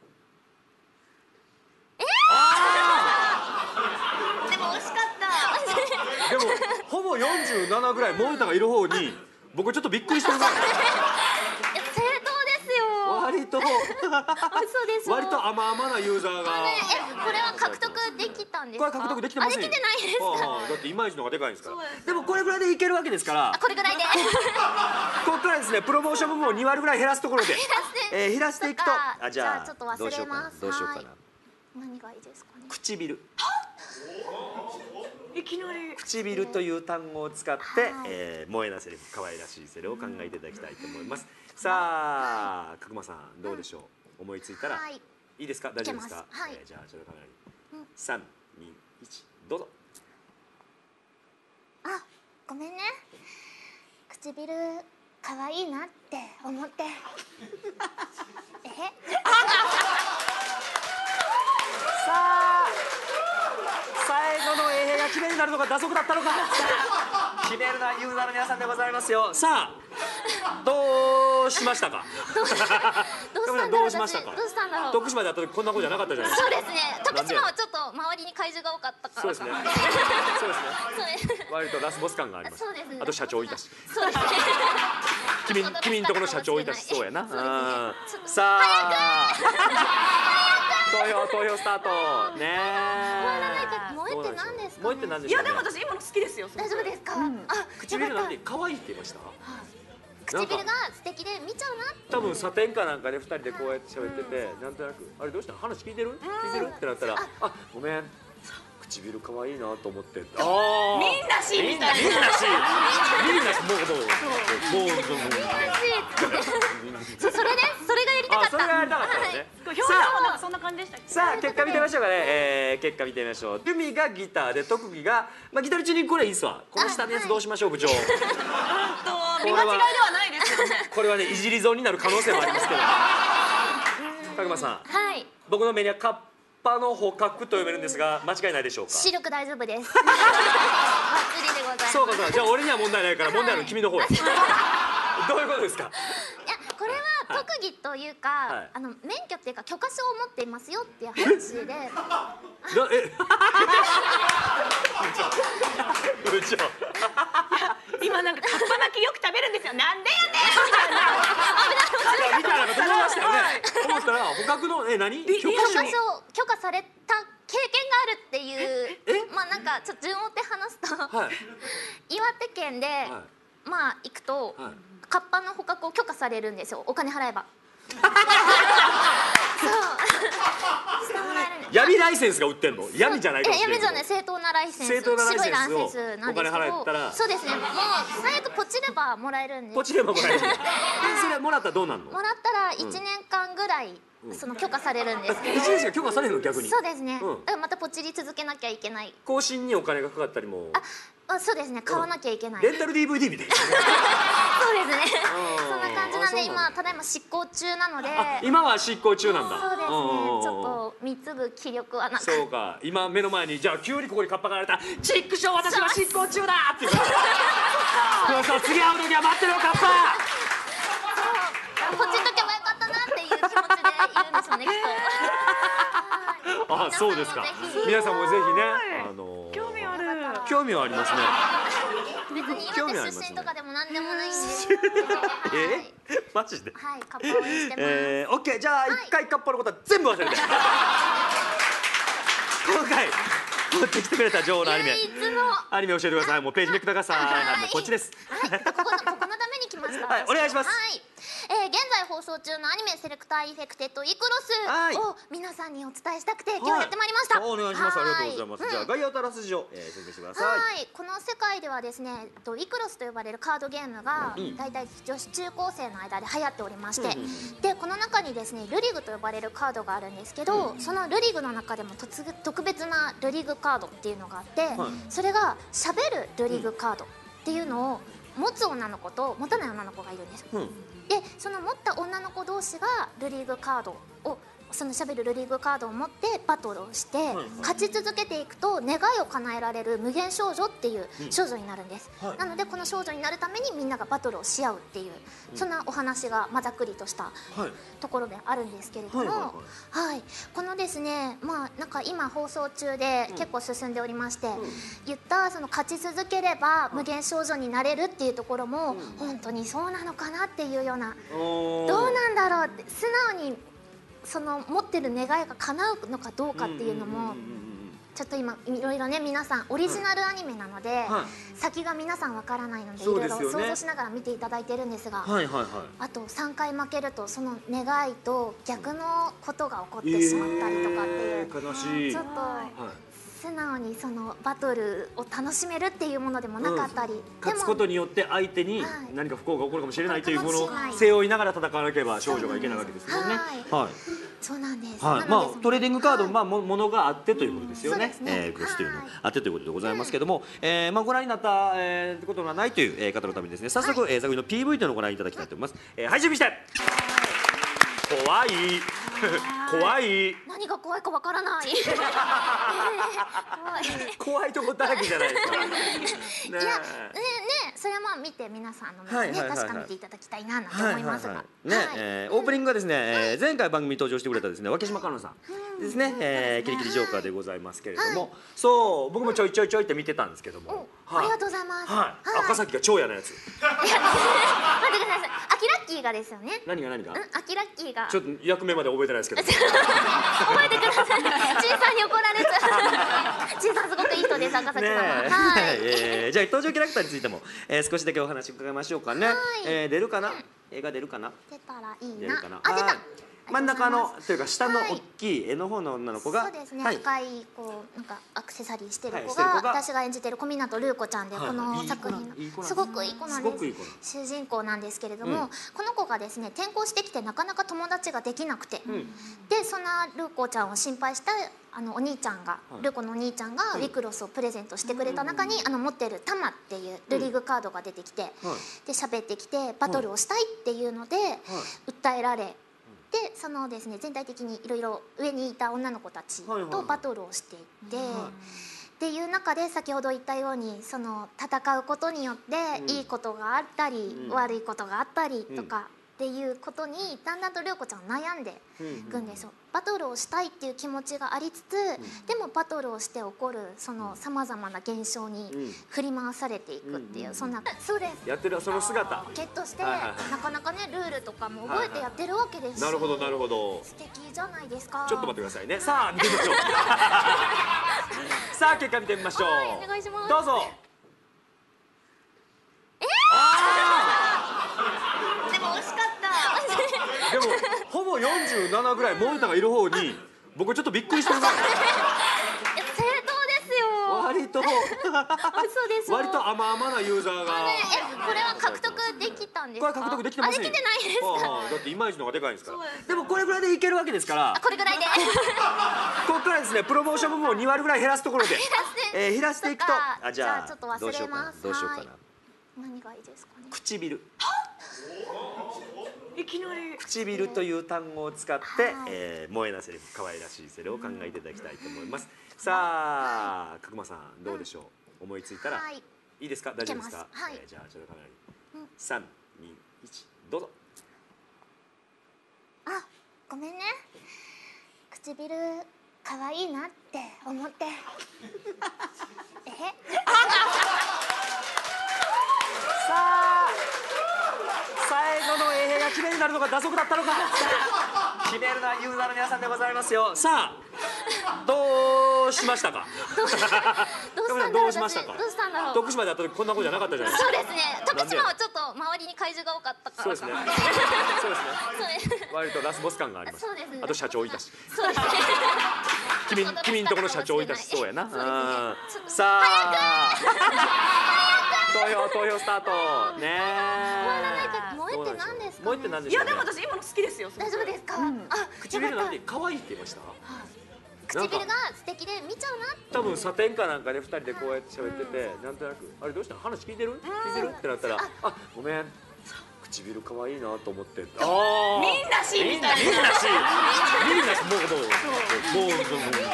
でも惜しかったでもほぼよんじゅうななぐらい萌えたがいる方に僕ちょっとびっくりしてるから。 いや正当ですよ。 割とそうですよ。 割と甘々なユーザーが。 えこれは獲得できたんですか？ これ獲得できてませんよ。 あできてないですか？ はあはあだってイマイチの方がでかいんですから。 そうですでもこれぐらいでいけるわけですからあ。これぐらいで。 ここからですねプロモーション部分をに割るぐらい減らすところで、 減らしてえー減らしていくと、 そっかあじゃあじゃあちょっと忘れますどうしようかなどうしようかな。 はい何がいいですかね。 唇。 いきなり唇という単語を使って、 はいえー、萌えなセリフ、可愛らしいセリフを考えていただきたいと思います。さあ角間さんどうでしょう。思いついたらはい。 いいですか、大丈夫ですか。 いけますはいえーじゃあちょっとカメラにうん三二一どうぞ。 あごめんね。唇可愛いなって思って。え？ さあ最後の衛兵が綺麗になるのか打足だったのか決めるのはユーザーの皆さんでございますよ。さあどうしましたか。 どうしたんだろう。 どうしましたか。 私どうしたんだろう。 徳島で会った時こんな子じゃなかったじゃないですか。 そうですね。徳島はちょっと周りに怪獣が多かったから。 そうですね。そうですね。 そうです。 割とラスボス感があります。 そうですねあと社長いたし。 そうですね。 君君んとこの社長いたしそうやな。 そうですねちょっとさあ。投票投票スタート。ね燃えって何ですか。 萌えって何でいしょうね。 やでも私今の好きですよ大丈夫ですか。あ唇なんでよかっ可愛いって言いました。 た唇が素敵で見ちゃうな。 多分サテンかなんかで二人でこうやって喋ってて、なんとなくあれどうした話聞いてる聞いてるってなったら、あごめん唇可愛いなと思って。ああみんなしみんなみたいなみんなしみんなしもうもうもうもうそうそれでそれがやりたかった。 あそれがやりたかったのね。 表情もなんかそんな感じでしたっけ。 さあ結果見てみましょうかね、えー、結果見てみましょう。趣味がギターで特技が、まあ、ギター中にこれいいっすわ。この下のやつどうしましょう部長。 うんと見間違いではないですけどね。 これはねいじり損になる可能性もありますけど角間さんはい。 僕の目にはカッパの捕獲と読めるんですが間違いないでしょうか。 視力大丈夫です。バッチリでございます。 そうかそうか、じゃあ俺には問題ないから問題あるの君の方や。どういうことですか。 いやこれは特技というか、 はいあの免許っていうか許可証を持っていますよっていう話で。 なえ部長今なんかカッパ巻きよく食べるんですよ。なんでやねんみたいな。 みたいなこと思いましたよね。思ったら捕獲のえ何許許可可証。 証許可された経験があるっていうえまあなんかちょっと順を追って話すと、 はい岩手県で、 はまあ行くと、 はいカッパの捕獲を許可されるんですよ。お金払えば。そうしてもらえるんです。 闇ライセンスが売ってんの？闇じゃないかもしれない。 闇じゃない、正当なライセンス。 正当なライセンスを白いライセンスなんですけど、 お金払ったらそうですね。もう最悪ポチればもらえるんで。 ポチればもらえる。それもらったらどうなんの？ もらったらいちねんかんぐらいその許可されるんですけど。 いちねんしか許可されへんの逆に？ そうですね。 うんまたポチり続けなきゃいけない。 更新にお金がかかったりも。 あ、そうですね。買わなきゃいけない。 レンタル ディーブイディー みたいな。 そうですね。 うんそんな感じなんであそうなんだ今ただいま執行中なので。 あ、今は執行中なんだ。 そうですね。ちうんうんうんょっと三粒気力はなんか。 そうか、今目の前にじゃあ急にここにカッパがあれたら「チックショー私は執行中だ!」って言うからそうそう、次会う時は待ってろカッパ。 ポチっとけばよかったなっていう気持ちでいるんでしょうね、きっと。 あ、そうですか。皆さんもぜひね、あの興味ある。 興味はありますね。 別に興味あ岩手りますね出身とかでもなんでもないんですけど。 えー、マジで。 はい、カッパ応援してます。 えー、オッケー、じゃあ一回カッパのことは全部忘れて。今回持ってきてくれた情報のアニメ唯一の。 アニメ教えてください。もうページめくってください。 はいもうこっちです。 はい、ここのここのために来ました。 はいお願いしますはい、えー、現在放送中のアニメセレクターイフェクテッドイクはいロスを皆さんにお伝えしたくて今日やってまいりました。 はいお願いします。ありがとうございます。 はじゃあ概要とあらすじを、えー、説明してください。 はい、この世界ではですね、えっとイクロスと呼ばれるカードゲームがうんだいたい女子中高生の間で流行っておりまして、 うんうんうんでこの中にですねルリグと呼ばれるカードがあるんですけど、そのルリグの中でも突特別なルリグカードっていうのがあって、 はいそれがしゃべるルリグカードっていうのを持つ女の子と持たない女の子がいるんです。 うんでその持った女の子同士がルリーグカードをそのしゃべるルリーグカードを持ってバトルをして、 はい勝ち続けていくと願いを叶えられる無限少女っていう少女になるんです、 はいなのでこの少女になるためにみんながバトルをし合うっていう、そんなお話がまざっくりとしたはいところであるんですけれども、 はいははいはいこのですねまあなんか今放送中で結構進んでおりまして、言ったその勝ち続ければ無限少女になれるっていうところも、本当にそうなのかなっていうような、 おーどうなんだろうって素直にその持ってる願いが叶うのかどうかっていうのも、 んんんんちょっと今いろいろね皆さんオリジナルアニメなので、 は先が皆さんわからないのでいろいろそうですよね想像しながら見ていただいてるんですが、 はいはいはい。 あとさんかい負けるとその願いと逆のことが起こってしまったりとかっていう、 えー悲しい。 ちょっとはい素直にそのバトルを楽しめるっていうものでもなかったり、で勝つもことによって相手にはい何か不幸が起こるかもしれないという起こものをるかもしれない背負いながら戦わなければ少女がいけないわけですもんね。 ははい。 そうなんです。 はい、まあなのでそのトレーディングカード、 はいまあもものがあってということですよね。 そうですねえー、グロスというのはいあってということでございますけども、えーまあご覧になった、えー、ことがないという、えー、方のためにですね、早速、えー、作品の ピーブイ というのをご覧いただきたいと思います。えー、はい準備して。怖い怖い何が怖いかわからない。えー怖い。 怖いとこだらけじゃないですか。ねいやねねそれはまあ見て皆さんの目でねはいはいはいはい確かめていただきたいななんて思いますが、 ね、 はいえーオープニングがですね、えー前回番組に登場してくれたですね、脇島香音さんですね、えーキリキリジョーカーでございますけれども、 はいそう僕もちょいちょいちょいって見てたんですけども、 おありがとうございます。 はい、赤崎が超嫌なやつ。 いや待ってください。アキラッキーがですよね。 何が何がうん、アキラッキーが。 ちょっと役目まで覚えてないですけど。 覚えてください。ちいさんに怒られちゃう。ちいさんすごくいい人です赤崎ねさんは。 えはい。 えーじゃあ登場キャラクターについても、えー少しだけお話伺いましょうかね。 はいえー出るかな？映画出るかな？ 出たらいいな出るかな。。 あ出たはい。真ん中のというか下のはい大きい絵の方の女の子が、 そうですね、 はい。 赤いこうなんかアクセサリーしてるはい子が,、 してる子が私が演じてる小湊ルー子ちゃんで、 はいこのいい子作品のなんいい子なんすごくいい子なんすですごくいい子なん主人公なんですけれども、 うんこの子がですね転校してきてなかなか友達ができなくて、 うんでそんなルー子ちゃんを心配したあのお兄ちゃんが、 はいルー子のお兄ちゃんがウィクロスをプレゼントしてくれた中に、あの持ってるタマっていうルリグカードが出てきて、 はい。 で喋ってきてバトルをしたいっていうので、訴えられでそのですね全体的にいろいろ上にいた女の子たちはいはいはいとバトルをしていって、 はいっていう中で先ほど言ったようにその戦うことによってうんいいことがあったり、 うん悪いことがあったりとかっていうことにだんだんと涼子ちゃんは悩んでいくんですよ。バトルをしたいっていう気持ちがありつつ、でもバトルをして起こるそのさまざまな現象にうん振り回されていくっていう、 うんそんなそうです。 やってるその姿。 ゲットして、 はいはいはいなかなかねルールとかも覚えてやってるわけですし、 なるほどなるほど。 素敵じゃないですか。 ちょっと待ってくださいね。さあ見てみましょう。さあ結果見てみましょう。 はいお願いしますどうぞ。 でも惜しかった。 でもほぼよんじゅうななぐらいモルタがいる方に僕ちょっとびっくりしてるぐらい。 正当ですよ。 割と嘘でしょ。 割と甘々なユーザーが。 え、これは獲得できたんですか？ これ獲得できてませんよ。 あ、できてないですか？ はあはあ、だってイマイチの方がでかいんですから。でもこれぐらいでいけるわけですから。 あ、これぐらいで。 ここからですね、プロモーション部分をに割ぐらい減らすところで、 減らしてえー減らしていくと、 そっかあ、じゃあじゃあちょっと忘れますどうしようかな、どうしようかな。 はい何がいいですかね。 唇。 いきなり唇という単語を使って、 はいえー、萌えなセリフ、可愛らしいセリフを考えていただきたいと思います。さあ、角間さんどうでしょう。思いついたら、 はいいいですか、大丈夫ですか。 いけますはいえーじゃあちょっとカメラにうん三二一どうぞ。 あ、ごめんね。唇可愛いなって思って。え？ さあ、最後の衛兵が綺麗になるのか打足だったのか。綺麗なユーザーの皆さんでございますよ。さあ、どうしましたか。 どうしたんだろう。 どうしましたか。 私どうしたんだろう。 徳島で会った時こんなことじゃなかったじゃないですか。 そうですね。徳島はちょっと周りに怪獣が多かったからかな。 そうですね。そうですね。 そうです。 割とラスボス感があります。 そうですね。 あと社長いたし。 そうですね。 君君んとこの社長いたしそうやな。 そうですねうんさあ。投票投票スタート。ねえ。 燃えらないけど燃えって何ですかね。 燃えって何でいすかね。 やでも私今の好きですよ。 大丈夫ですか。 うんあ、 唇なんよかっで可愛いって言いました。 た唇が素敵で見ちゃうな。 多分サテンかなんかで二人でこうやって喋ってて、なんとなくあれどうした話聞いてる聞いてるってなったら、あ、ごめん唇可愛いなと思って。ああ。 みんなしみたいな。 みんなしみんなしもうもうもうもう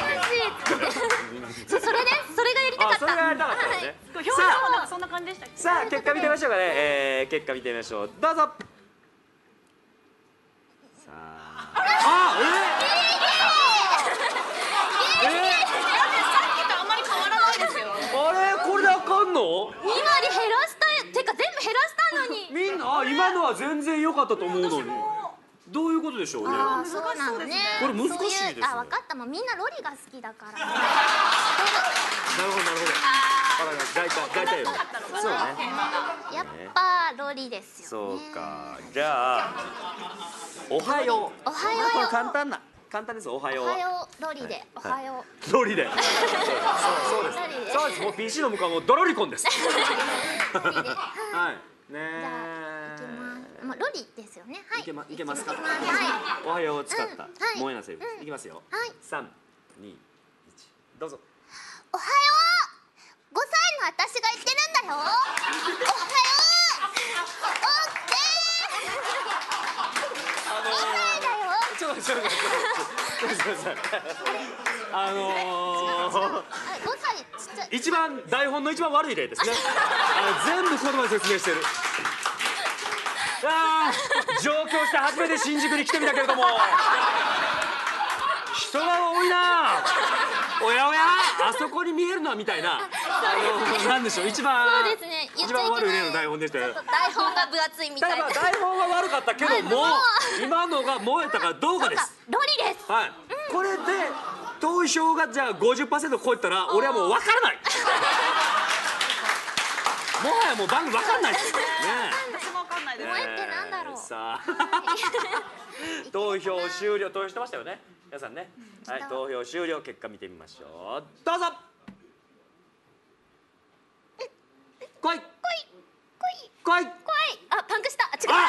そそれでそれがやりたかった。 あ、それがやりたかったのね。 表情もなんかそんな感じでしたっけ。 さあ結果見てみましょうかね。えー、結果見てみましょう。どうぞ。さあ。あ、えー、えー、 さっきとあんまり変わらないですよ。 あれこれであかんの？ に割減らしたい。てか全部減らしたのに。 みんなあ今のは全然良かったと思うのに。どういうことでしょうね。 あー、そうなのね。 これ難しいですねそういうあ、分かった。もうみんなロリが好きだから。 なるほどなるほど。わかります。大体大体よね。そうね。 やっぱロリですそうよね。 か。じゃあおはよう。 おはようこれ簡単な簡単です。おはようは。 おはようロリで。おはよう。 ロリで。そうそうロリでです。そうです。もう ピーシー の向こうはもうドロリコンです。 ロリで。はい。 はい。ねじゃあ行きます。もうロリですよね。はい。 いけまいけますか行きますはおはようを使ったうんはい萌えなセリフ。 うんいきますよ。 はい三二一どうぞ。 い。おはよう。ごさいの私が言ってるんだよ。おはよう。オッケー。 あのごさいだよ。 ちょっとちょっとちょっとちょっとちょっとあのー。 あ、ごさいちっちゃい。 一番台本の一番悪い例ですね。あの全部言葉で説明してる。ああ、上京して初めて新宿に来てみたけれども、人が多いな。おやおや、あそこに見えるのはみたいな。あのなんでしょう、一番そうですね。言っ一ちゃいけない番悪い例の台本でしたよ。 ちょっと台本が分厚いみたいな。 ただまあ台本は悪かったけども、今のが燃えたかどうかです。 ロリです。 はい。これで投票がじゃあ ごじゅっパーセント 超えたら俺はもう分からない。もはやもう番組分かんないですね。 私もわかんないです。 萌えってなんだろう。 さあ投票終了。投票してましたよね皆さんね。はい、投票終了。結果見てみましょう。どうぞ。来い来い来い来い来い。 来い。あ、パンクした。あ、違う。 あ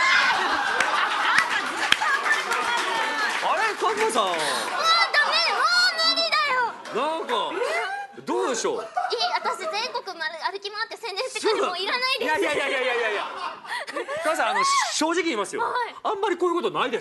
あれカズマさんもうダメ。もう無理だよ。 なんかどうでしょう。 いい、私全国まる歩き回って宣伝してからもういらないいです。 やいやいやいやいやいやいや。母さんあの正直言いますよ。 はいあんまりこういうことないです。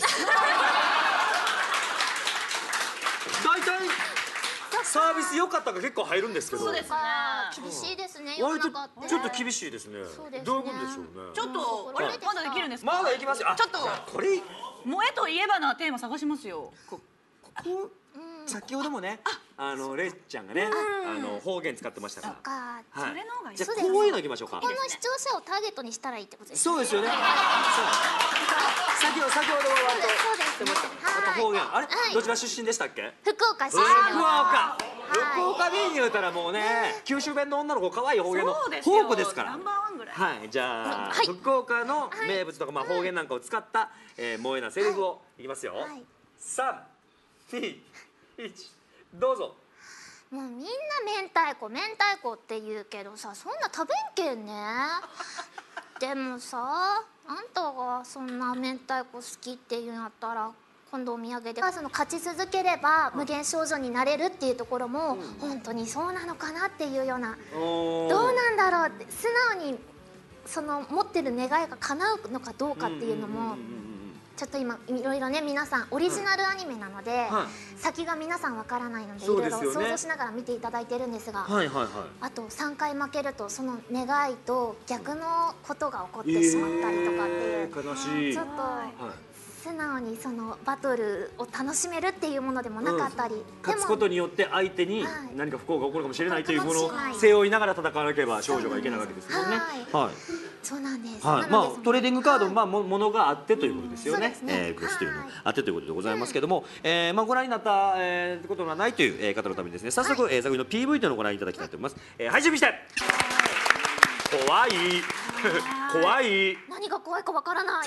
大体サービス良かったが結構入るんですけど。 そうですね。 厳しいですね。世の割と中って。 ちょっと厳しいですね。 そうですねどういうことでしょうね。 ちょっとあれまだできるんですか。 まだいきますよ。あちょっとじゃあこれ萌えといえばなテーマ探しますよ。 ここ先ほどもね、あのレイちゃんがね、あの方言使ってましたから。 か。 はいそれの方がいいじゃあそうですねこういうのいきましょうかこ。の視聴者をターゲットにしたらいいってことですね。 そうですよね。そう。先ほど先ほどは割とそうですしてました。 はいまた方言あれはいどちら出身でしたっけ？ 福岡出福身の。 岡。 い福岡弁言うたらもうね、九州弁の女の子可愛い方言のそうですよ宝庫ですからナン。バーワンぐらい。 はい、じゃあ、 はい福岡の名物とか、まあ、方言なんかを使った、えー、萌えなセリフをいきますよ。 はい三、二、 一どうぞ。 もうみんな明太子明太子って言うけどさ、そんな食べんけんね。でもさ、あんたがそんな明太子好きっていうんやったら今度お土産でその勝ち続ければ無限少女になれるっていうところも本当にそうなのかなっていうような、どうなんだろうって素直にその持ってる願いが叶うのかどうかっていうのもちょっと今いろいろね、皆さんオリジナルアニメなので、はい、先が皆さんわからないのでいろいろ想像しながら見ていただいてるんですが、はいはいはい、あとさんかい負けるとその願いと逆のことが起こってしまったりとかっていう、えー、悲しいちょっと、はい、素直にそのバトルを楽しめるっていうものでもなかったり、うん、 勝つことによって相手に何か不幸が起こるかもしれないというものを背負いながら戦わなければ少女がいけないわけですもんね。はい、 そうなんです。 はい、まあトレーディングカード、まあものがあってということですよね。ええ、クロスというのあってということでございますけども、えまあご覧になったえことがないという方のためにですね、早速作品の ピーブイ というのをご覧いただきたいと思います。はい準備して。怖い怖い。 何が怖いかわからない。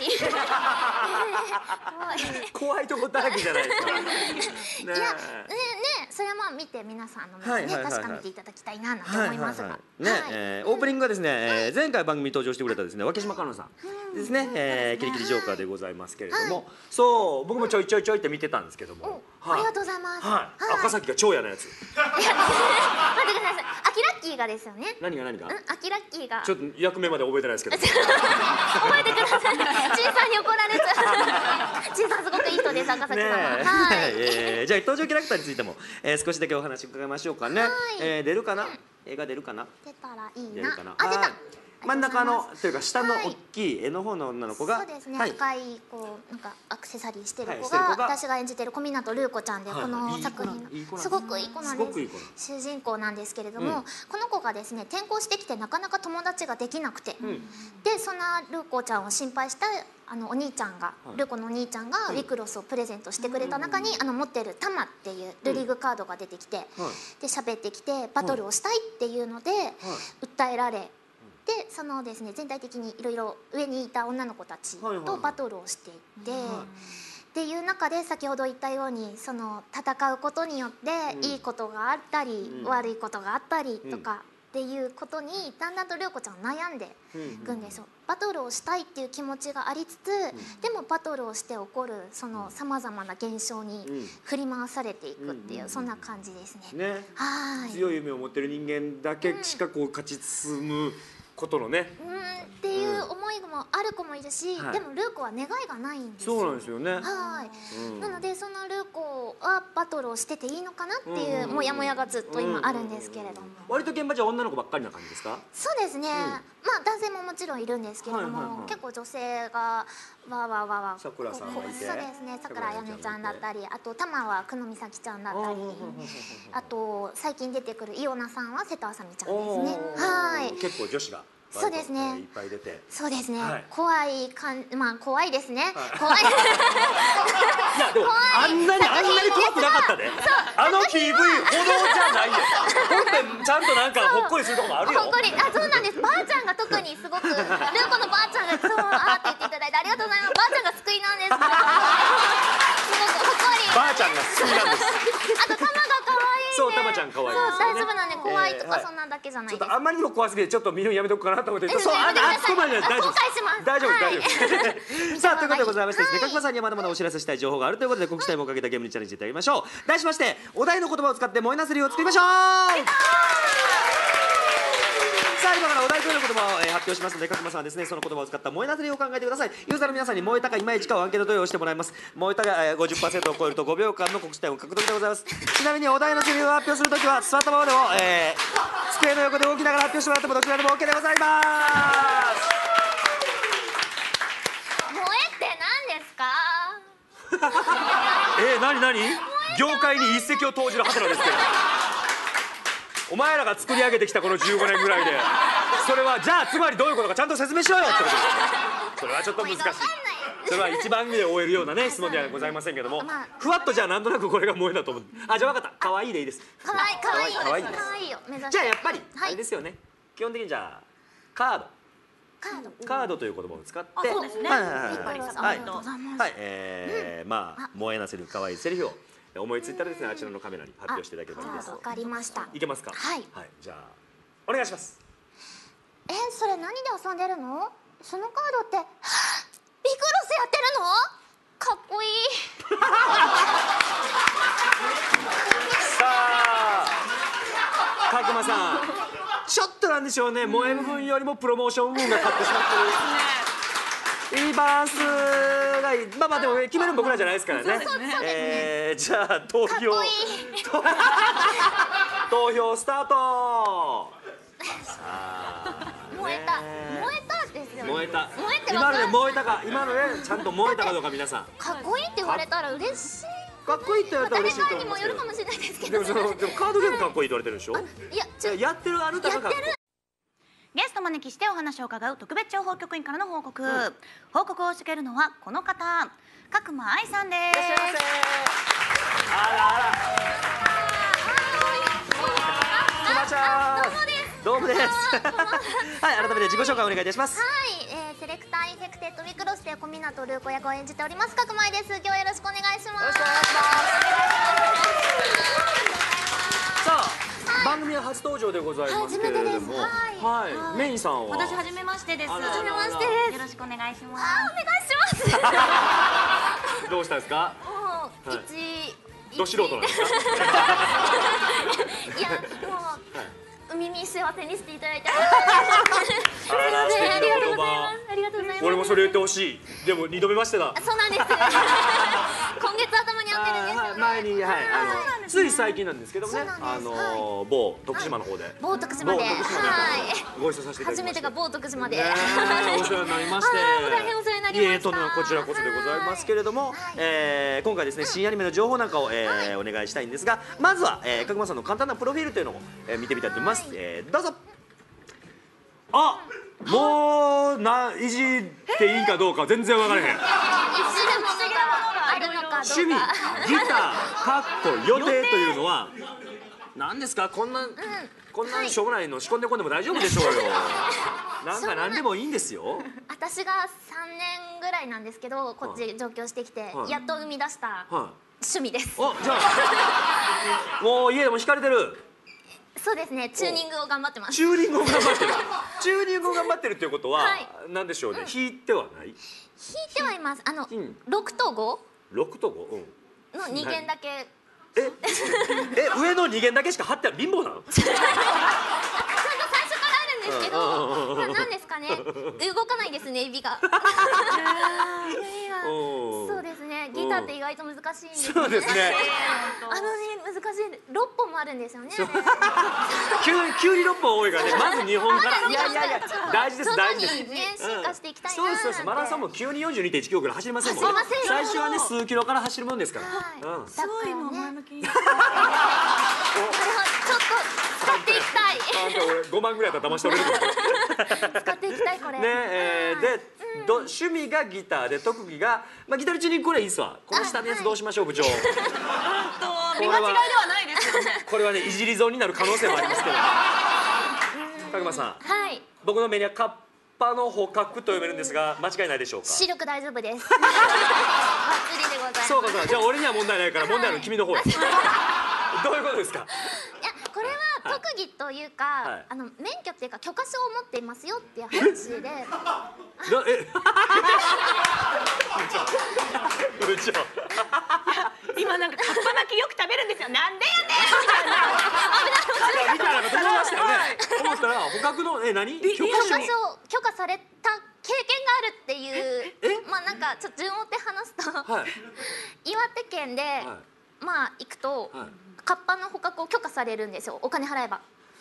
怖いとこだらけじゃないですか。いやねえねえ、それはまあ見て皆さんの目でね確かめていただきたいなと思いますが、 ねオープニングがですね前回番組に登場してくれたですね脇島香音さんですね、キリキリジョーカーでございますけれども、そう僕もちょいちょいちょいって見てたんですけども、 ありがとうございます。 赤崎が超嫌なやつ。 待ってください。アキラッキーがですよね。 何が何が？ アキラッキーが。 ちょっと役目まで覚えてないですけど。 覚えてください。ちいさんに怒られちゃう。ちいさんすごくいい人です、赤崎さんは。はい。 じゃあ登場キャラクターについても少しだけお話伺いましょうかね。出るかな？映画出るかな？ 出たらいいな。 あ、出た。真ん中のというか下の大きい絵の方の女の子が、 そうですね、赤いこうなんかアクセサリーしてる子が私が演じてる小湊ルー子ちゃんで、この作品のすごくいい子なんです。主人公なんですけれども、この子がですね転校してきてなかなか友達ができなくて、でそんなルー子ちゃんを心配したあのお兄ちゃんが、ルー子のお兄ちゃんがウィクロスをプレゼントしてくれた中にあの持ってるタマっていうルリーグカードが出てきて、で喋ってきてバトルをしたいっていうので訴えられ。でそのですね全体的にいろいろ上にいた女の子たちとバトルをしていってっていう中で先ほど言ったようにその戦うことによっていいことがあったり悪いことがあったりとかっていうことにだんだんと涼子ちゃん悩んでいくんですよ。バトルをしたいっていう気持ちがありつつでもバトルをして起こるそのさまざまな現象に振り回されていくっていうそんな感じですね。 ね、はい。強い夢を持ってる人間だけしかこう勝ち進むことのね、 うんっていう思いもある子もいるし、でもルー子は願いがないんですよ。 そうなんですよね。 はい。なのでそのルー子はバトルをしてていいのかなっていうモヤモヤがずっと今あるんですけれども。 割と現場じゃ女の子ばっかりな感じですか？ そうですね。まあ男性ももちろんいるんですけれども、結構女性がわーわーわーわー。 さくらさんがいて。 そうですね。さくらあやめちゃんだったり、あとたまは久野美咲ちゃんだったり、あと最近出てくるイオナさんは瀬戸あさみちゃんですね。はい。 結構女子が。 そうですね。 いっぱい出て。 そうですね。怖いかん、まあ怖いですね。怖い。いやでもあんなにあんなに怖くなかったで。あの ピーブイ ほどじゃないよ。本編ちゃんとなんかほっこりするところもあるよ。 ほっこり、あ、そうなんです。ばあちゃんが特にすごく、ルー子のばあちゃんがそうあーって言っていただいてありがとうございます。ばあちゃんが救いなんです。すごくほっこり。 ばあちゃんが救いなんです。 あと玉が可愛い。 そう、玉ちゃん可愛い。 そう大丈夫なんで怖いとかそんなだけじゃないです。 ちょっとあんまりにも怖すぎてちょっと見るのやめとくかなと思って。 そう、あそこまで大丈夫。 後悔します。 大丈夫大丈夫。さあということでございましてですね、角間さんにはまだまだお知らせしたい情報があるということで告知タイムをかけたゲームにチャレンジしていただきましょう。題しましてお題の言葉を使って燃えなす理由を作りましょう。さあ今からお題という言葉を発表しますので、角間さんはですねその言葉を使った燃えなす理由を考えてください。ユーザーの皆さんに燃えたかいまいちかをアンケート投票してもらいます。燃えたが ごじゅっパーセント を超えるとごびょうかんの告知タイムを獲得でございます。ちなみにお題のセリフを発表するときは座ったままでも、えー、机の横で動きながら発表してもらってもどちらでも OK でございます。えー、なになに業界に一石を投じるハテナですけど、お前らが作り上げてきたこのじゅうごねんぐらいでそれはじゃあつまりどういうことかちゃんと説明しろよってことです。それはちょっと難しい。それは一番で終えるようなね質問ではございませんけども、ふわっとじゃあなんとなくこれが萌えだと思う。あ、じゃあ分かった。可愛いでいいです。 可愛い可愛い可愛いです。 可愛いよ。 じゃあやっぱりあれですよね。基本的にじゃあカード。 カード。 カードという言葉を使って、 そうですね。 はいはいはいはい、はい、ええまあ萌えなセリフ可愛いセリフを思いついたらですね、あちらのカメラに発表していただければいいです。 わかりました。 いけますか。 はい、 はい、じゃあお願いします。 え、それ何で遊んでるの？そのカードってビクロスやってるの？かっこいい。 さあ角間さん、ちょっとなんでしょうね、萌え分よりもプロモーション分が勝ってしまってる。いいバランスがいい。まあまあでも決めるの僕らじゃないですからね。えー、じゃあ投票投票スタート。さあ燃えた、燃えたですよね。 燃えた。 燃えて今ので燃えたか、今のでちゃんと燃えたかどうか皆さん。 かっこいいって言われたら嬉しい。 かっこいいって言われたら嬉しいと誰かにも思いますけど。 よるかもしれないですけでど。 もそのでもカードゲームかっこいいと言われてるでしょ。 いや、ちょやってるあなたがかっこいい。 ゲスト招きしてお話を伺う特別情報局員からの報告、うん、報告をしてくれるのはこの方、角間愛さんです。 あらあらくまちゃん、どうもです。はい、改めて自己紹介お願いいたします。 はい、えー、セレクターインフェクテッドウィクロスで小湊ルー子役を演じております角間愛です。今日はよろしくお願いします。 よろしくお願いします。さあ、番組は初登場でございますけれども、はい、メインさんは私初めましてです。 初めましてです。 よろしくお願いします。 あ、お願いします。 どうしたんですか。 もう一ど素人なんですか。 いや、もうお耳幸せにしていただいてありがとうございます。 ありがとうございます。 俺もそれ言ってほしい。でも二度目ましてだ。 そうなんです。今月頭に会ってるんですよね。 前に、はい、あのつい最近なんですけどもね、あの某徳島の方で、 某徳島で、はい、 ご一緒させていただきまして、 初めてが某徳島で、 お世話になりまして、 大変お世話になりました。 いえ、とんでもこちらこそでございますけれども、え今回ですね、新アニメの情報なんかをえお願いしたいんですが、まずは角間さんの簡単なプロフィールというのを見てみたいと思います。どうぞ。あ、もうないじっていいかどうか全然分からへん。 いじるものがあるのかどうか。 趣味、ギター、かっこ予定というのは何ですか。こんな、うん、こんなしょうもないの仕込んでこんでも大丈夫でしょうよ。なんか何でもいいんですよ。 私がさんねんぐらいなんですけど、こっち上京してきて、はい、やっと生み出した趣味です。 あ、じゃあもう家でも弾かれてる。 そうですね、チューニングを頑張ってます。 チューニングを頑張ってる。チューニングを頑張ってるっていうことは、はい、なんでしょうね、うん、弾いてはない。弾いてはいます。あの、うん、ろくとご。 ろくとご、うん、 のに弦だけ。 え、え、上のに弦だけしか貼ってある貧乏なの？ちゃんと最初からあるんですけど、なんですかね、動かないですね、指が。そうですね、ギターって意外と難しいんですね。 そうですね。 あのね、難しい、ろっぽんもあるんですよね。 急にろっぽん多いからね、まずにほんから。いやいやいや、大事です大事です。 ね、進化していきたいな。 そうですそうです。マラソンも急に よんじゅうにてんいちキロぐらい走りませんもんね。最初はね、数キロから走るもんですから。 すごいもう前向き。ちょっと使っていきたい。 俺ごまんぐらいだったら騙しておれる。 使っていきたいこれ。 ね、えで。ど趣味がギターで特技が、まあ、ギターチューニングこれいいっすわ。この下のやつどうしましょう部長。 見間違いではないですよね。 これはねいじり損になる可能性もありますけど。角間さん、 はい、 僕の目にはカッパの捕獲と読めるんですが間違いないでしょうか。 視力大丈夫です。バッチリでございます。 そうかそうか。じゃあ俺には問題ないから問題ある君の方や。どういうことですか。 いやこれは特技というか、はい、あの免許っていうか許可証を持っていますよっていう話で。 え部長今なんかカッパ巻きよく食べるんですよ。なんでやねんみたいなこと思いましたよね。思ったら捕獲のえ何許可証許可された経験があるっていう、まあなんかちょっと順を追って話すと、はい、岩手県で、はい、まあ行くと、はい、カッパの捕獲を許可されるんですよ。お金払えば。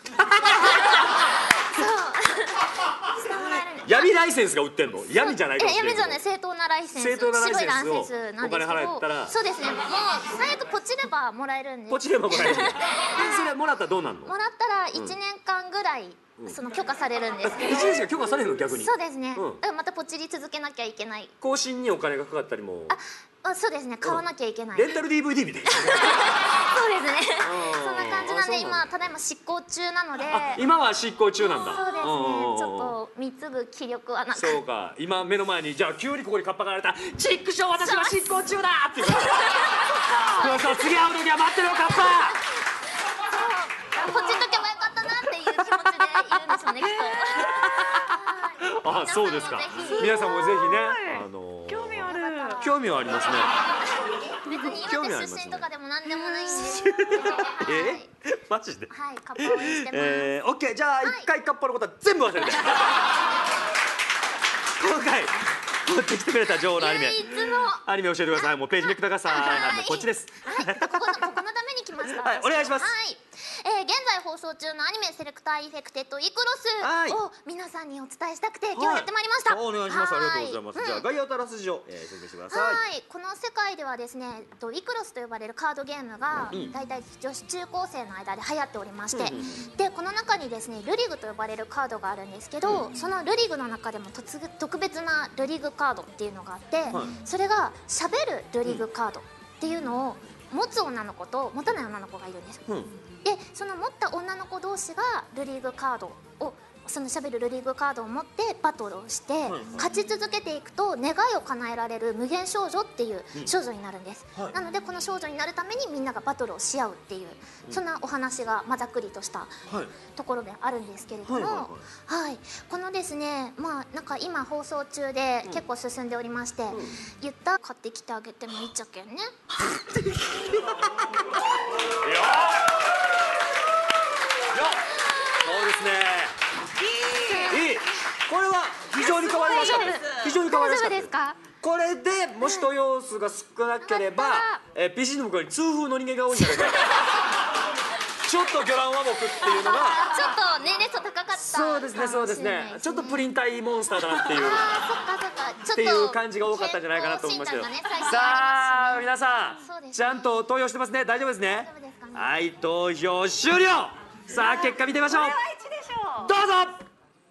闇ライセンスが売ってんの？闇じゃないかもしれない。 闇じゃない、正当なライセンス。正当なライセンスをお金払ったら。そうですね。もう最悪ポチればもらえるんで。 ポチればもらえる。それもらったらどうなんの？ もらったら一年間ぐらいその許可されるんですけど。 一年しか許可されるの逆に？ そうですね。またポチり続けなきゃいけない。 更新にお金がかかったりも。 あ、そうですね。買わなきゃいけない。 レンタル ディーブイディー みたいな。 そうですね。そんな感じなんで今今ただいま執行中なので。 今は執行中なんだ。 そうですね。ちょっと貢ぐ気力はなく。 そうか。今目の前にじゃあ急にここにカッパがあれた。チックショー私は執行中だっていう。そうそう次会う時は待ってろカッパ。 こっちとけばよかったなっていう気持ちでいるんでしょうねきっと。 あ、そうですか。皆さんもぜひね、あの興味ある。 興味はありますね。 別に岩手出身とかでもなんでもないんで。 え、マジで。 はい、カッパ応援してます。 えー、オッケー、じゃあ一回カッパのことは全部忘れて。今回持ってきてくれた女王のアニメ。アニメ教えてください。もうページめくってください。はい、こっちです。 はい、ここのここのために来ました。 はい、お願いします。 はい。えー、現在放送中のアニメセレクターイフェクテッドイクロスを皆さんにお伝えしたくて今日やってまいりました。 お願いします。ありがとうございます。じゃあ概要とあらすじを説明してください。 はい、この世界ではですね、とイクロスと呼ばれるカードゲームがだいたい女子中高生の間で流行っておりまして、でこの中にですねルリグと呼ばれるカードがあるんですけど、そのルリグの中でも特別なルリグカードっていうのがあって、それがしゃべるルリグカードっていうのを持つ女の子と持たない女の子がいるんです。でその持った女の子同士がルリーグカードをそのしゃべるルリーグカードを持ってバトルをして勝ち続けていくと願いを叶えられる無限少女っていう少女になるんです、うんはい、なのでこの少女になるためにみんながバトルをし合うっていう、うん、そんなお話がまざっくりとしたところであるんですけれども、はいこのですねまあなんか今放送中で結構進んでおりまして、うん、言った買ってきてあげてもいいっちゃけんね。 そうですね。いい。いい。これは非常に可愛らしかったです。非常に可愛らしかったです。これでもしと様子が少なければ、えー、ピーシー の向こうに痛風の人間が多いんじゃないか。ちょっと魚卵和睦っていうのがちょっと年齢層高かった。 そうですねそうですね。ちょっとプリン体モンスターだなっていうっていう感じが多かったんじゃないかなと思いますけど。さあ皆さんちゃんと投票してますね。大丈夫ですね。はい投票終了。さあ結果見てみましょう。どうぞ。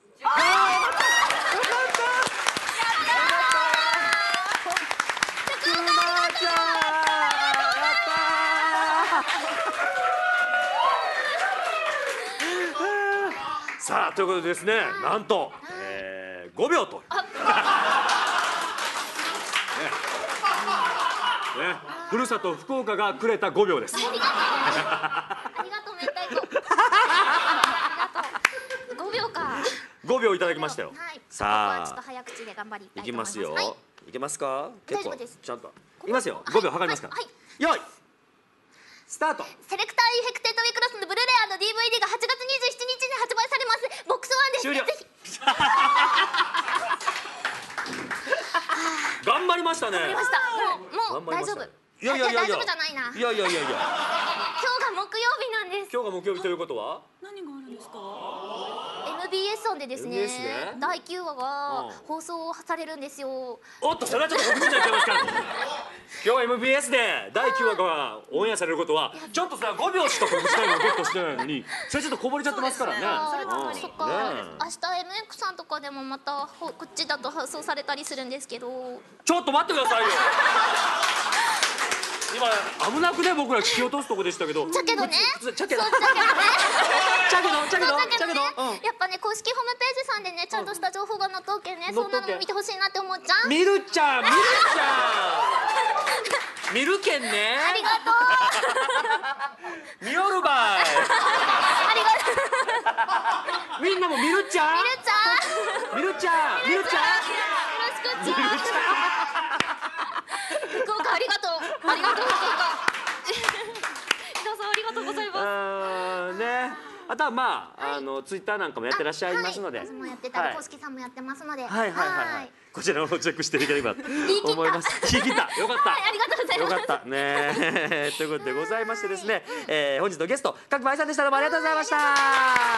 さあということでですね、なんと、えー、ごびょうと。ね、ね、ふるさと福岡がくれたごびょうです。ありがとう。 ありがとう明太子。ありがとう。ごびょうか。 ごびょういただきましたよ。 はい、 さあ、 ちょっと早口で頑張りたいいきまと思います。 すよ。 はい、 いけますか。結構ちゃんと。いきますよ。 はい、 ごびょう測りますから。 はい、 よい。スタート。 セレクターイフェクテッドウィクロスのブルーレイ&ディーブイディー がはちがつにじゅうしちにちに発売されます。ボックスワンです。 終了。 ぜひ。 頑張りましたね。 頑張りました。もうもう大丈夫。 いやいやいやいや。 大丈夫じゃないな。 いやいやいやいや。 今日が木曜日なんです。 今日が木曜日ということは？ 何があるんですか？ エムビーエス さんでですね、 エムビーエス ねだいきゅうわが放送されるんですよ。 おっとそれはちょっと告知になっちゃいますから。今日 エムビーエス でだいきゅうわがオンエアされることはちょっとさごびょうしか告知タイムをゲットしてないのにそれちょっとこぼれちゃってますからね。 そっか、明日 エムエックス さんとかでもまたこっちだと放送されたりするんですけど。 ちょっと待ってくださいよ。今危なくね僕ら聞き落とすとこでしたけど。 じゃけどね。 じゃけど。 そうじゃけどね。 じゃけどじゃけどだけどね、 うんやっぱね公式ホームページさんでねちゃんとした情報が載っとけね、そんなのも見てほしいなって思っちゃう。 見るちゃん見るちゃん見るけんね。 ありがとう。 見よるばい。 ありがとう。 みんなも見るちゃん見るちゃん見るちゃん見るちゃんよろしくっちゃ福岡ありがとう。ありがとう福岡。皆さんありがとうございます。 あーね。あとはまあ、あのツイッターなんかもやってらっしゃいますので、 はい、もやってたり、公式さんもやってますので、 はいはいはいはい、こちらをチェックしていければと思います。言い切った、よかった。 はい、ありがとうございます。 よかったね。ということでございましてですね、えー、本日のゲスト角間愛さんでした。どうもありがとうございました。あ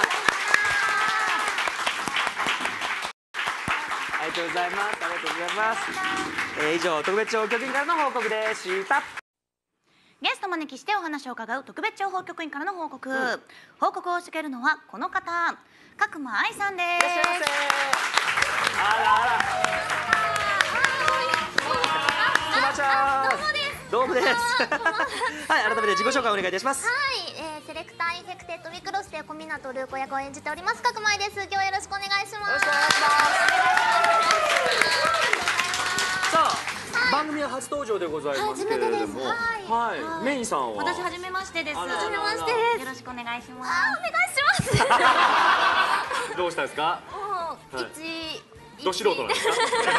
りがとうございます。ありがとうございます。えー、以上特別庁局員からの報告でした。 ゲスト招きしてお話を伺う特別情報局員からの報告、うん、報告をしてくれるのはこの方角間愛さんです。 いらっしゃいませ。あらあらあ、どうもです。 どうもです。はい、改めて自己紹介お願いいたします。 はい、 えー、セレクターインフェクテッドウィクロスで小湊ルー子役を演じております角舞です。今日はよろしくお願いします。 よろしくお願いしますさあ、番組は初登場でございますけれども、 初めてですはい、メインさんは私初めましてです。 あらららはじめましてです。 よろしくお願いします。 あーお願いしますどうしたんですか？ もう、 はい一ど素人なんですか？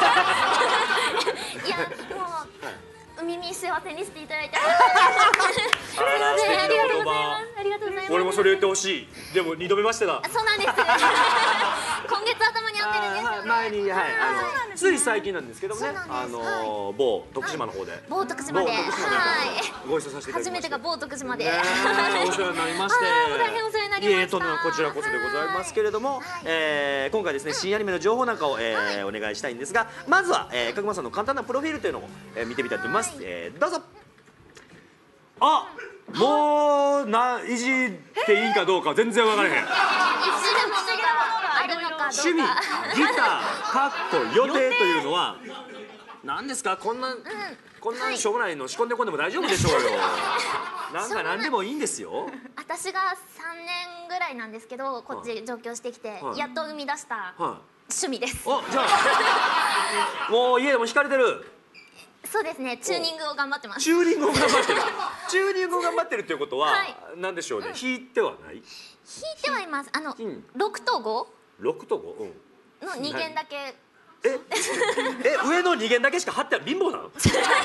いやもう、海見世話手にしていただいてあら、素敵なありがとう言ございま葉。 す。ありがとうございます。 俺もそれ言ってほしい。でも二度目ましてだ。 そうなんです。今月頭に会ってるんですよね。 前に、はい、あそうなんのですねつい最近なんですけどもね、 そうなんですあの某徳島の方で、 某徳島で、 某徳島ではい。 ご一緒させていただきまして、 初めてが某徳島で。 ねえお世話になりまして、 あー大変お世話になりましたいえとんでもないこちらこそでございますけれども、 はいえー今回ですね新アニメの情報なんかを、えーお願いしたいんですが、まずは、えー、角間さんの簡単なプロフィールというのを、えー見てみたいと思います。 はいえーどうぞ。あ、もうないじっていいかどうか全然わからへん。 一種類ものがあるのかどうか。 趣味、ギター、かっこ予定というのは何ですか？こんな、こんなしょうもないの仕込んでこんでも大丈夫でしょうよ。なんか何でもいいんですよ。 私がさんねんぐらいなんですけど、こっち上京してきて、 はいやっと生み出したはい。 趣味です。 お、じゃあもう家でも弾かれてる。 そうですね、チューニングを頑張ってます。 チューニングを頑張ってる。チューニングを頑張ってるっていうことは、 はいなんでしょうね。弾いてはない。 弾いてはいます。あの、 うんろくとご六と五。うん。 のに弦だけ。 え、え、上の二弦だけしか張っては貧乏なの？ ちゃんと最初から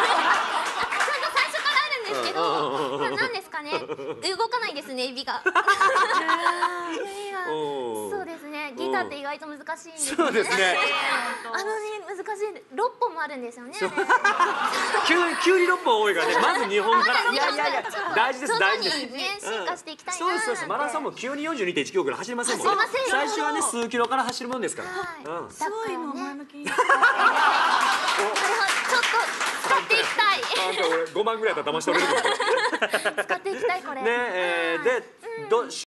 あるんですけうんうんうんうんど、ななんですかね、動かないですね、指が。指がおーそうですね、ギターって意外と難しいんですね。 そうですね。 あのね、難しい、六本もあるんですよね。 急急に六本多いからね。まず二本から。 あいやいやいや、大事です大事です。 徐々にね、進化していきたいなそうですそうです。マラソンも。 も急によんじゅうにてんいちキロぐらい走りませんもんね。 走りませんよ最初はね数キロから走るもんですから。 はいうん。 すごい今だからね前向きに。 これはちょっと使っていきたい。 あんた俺ごまんぐらいだったら騙しておれるけど。 使っていきたいこれ。 ねえーはいでど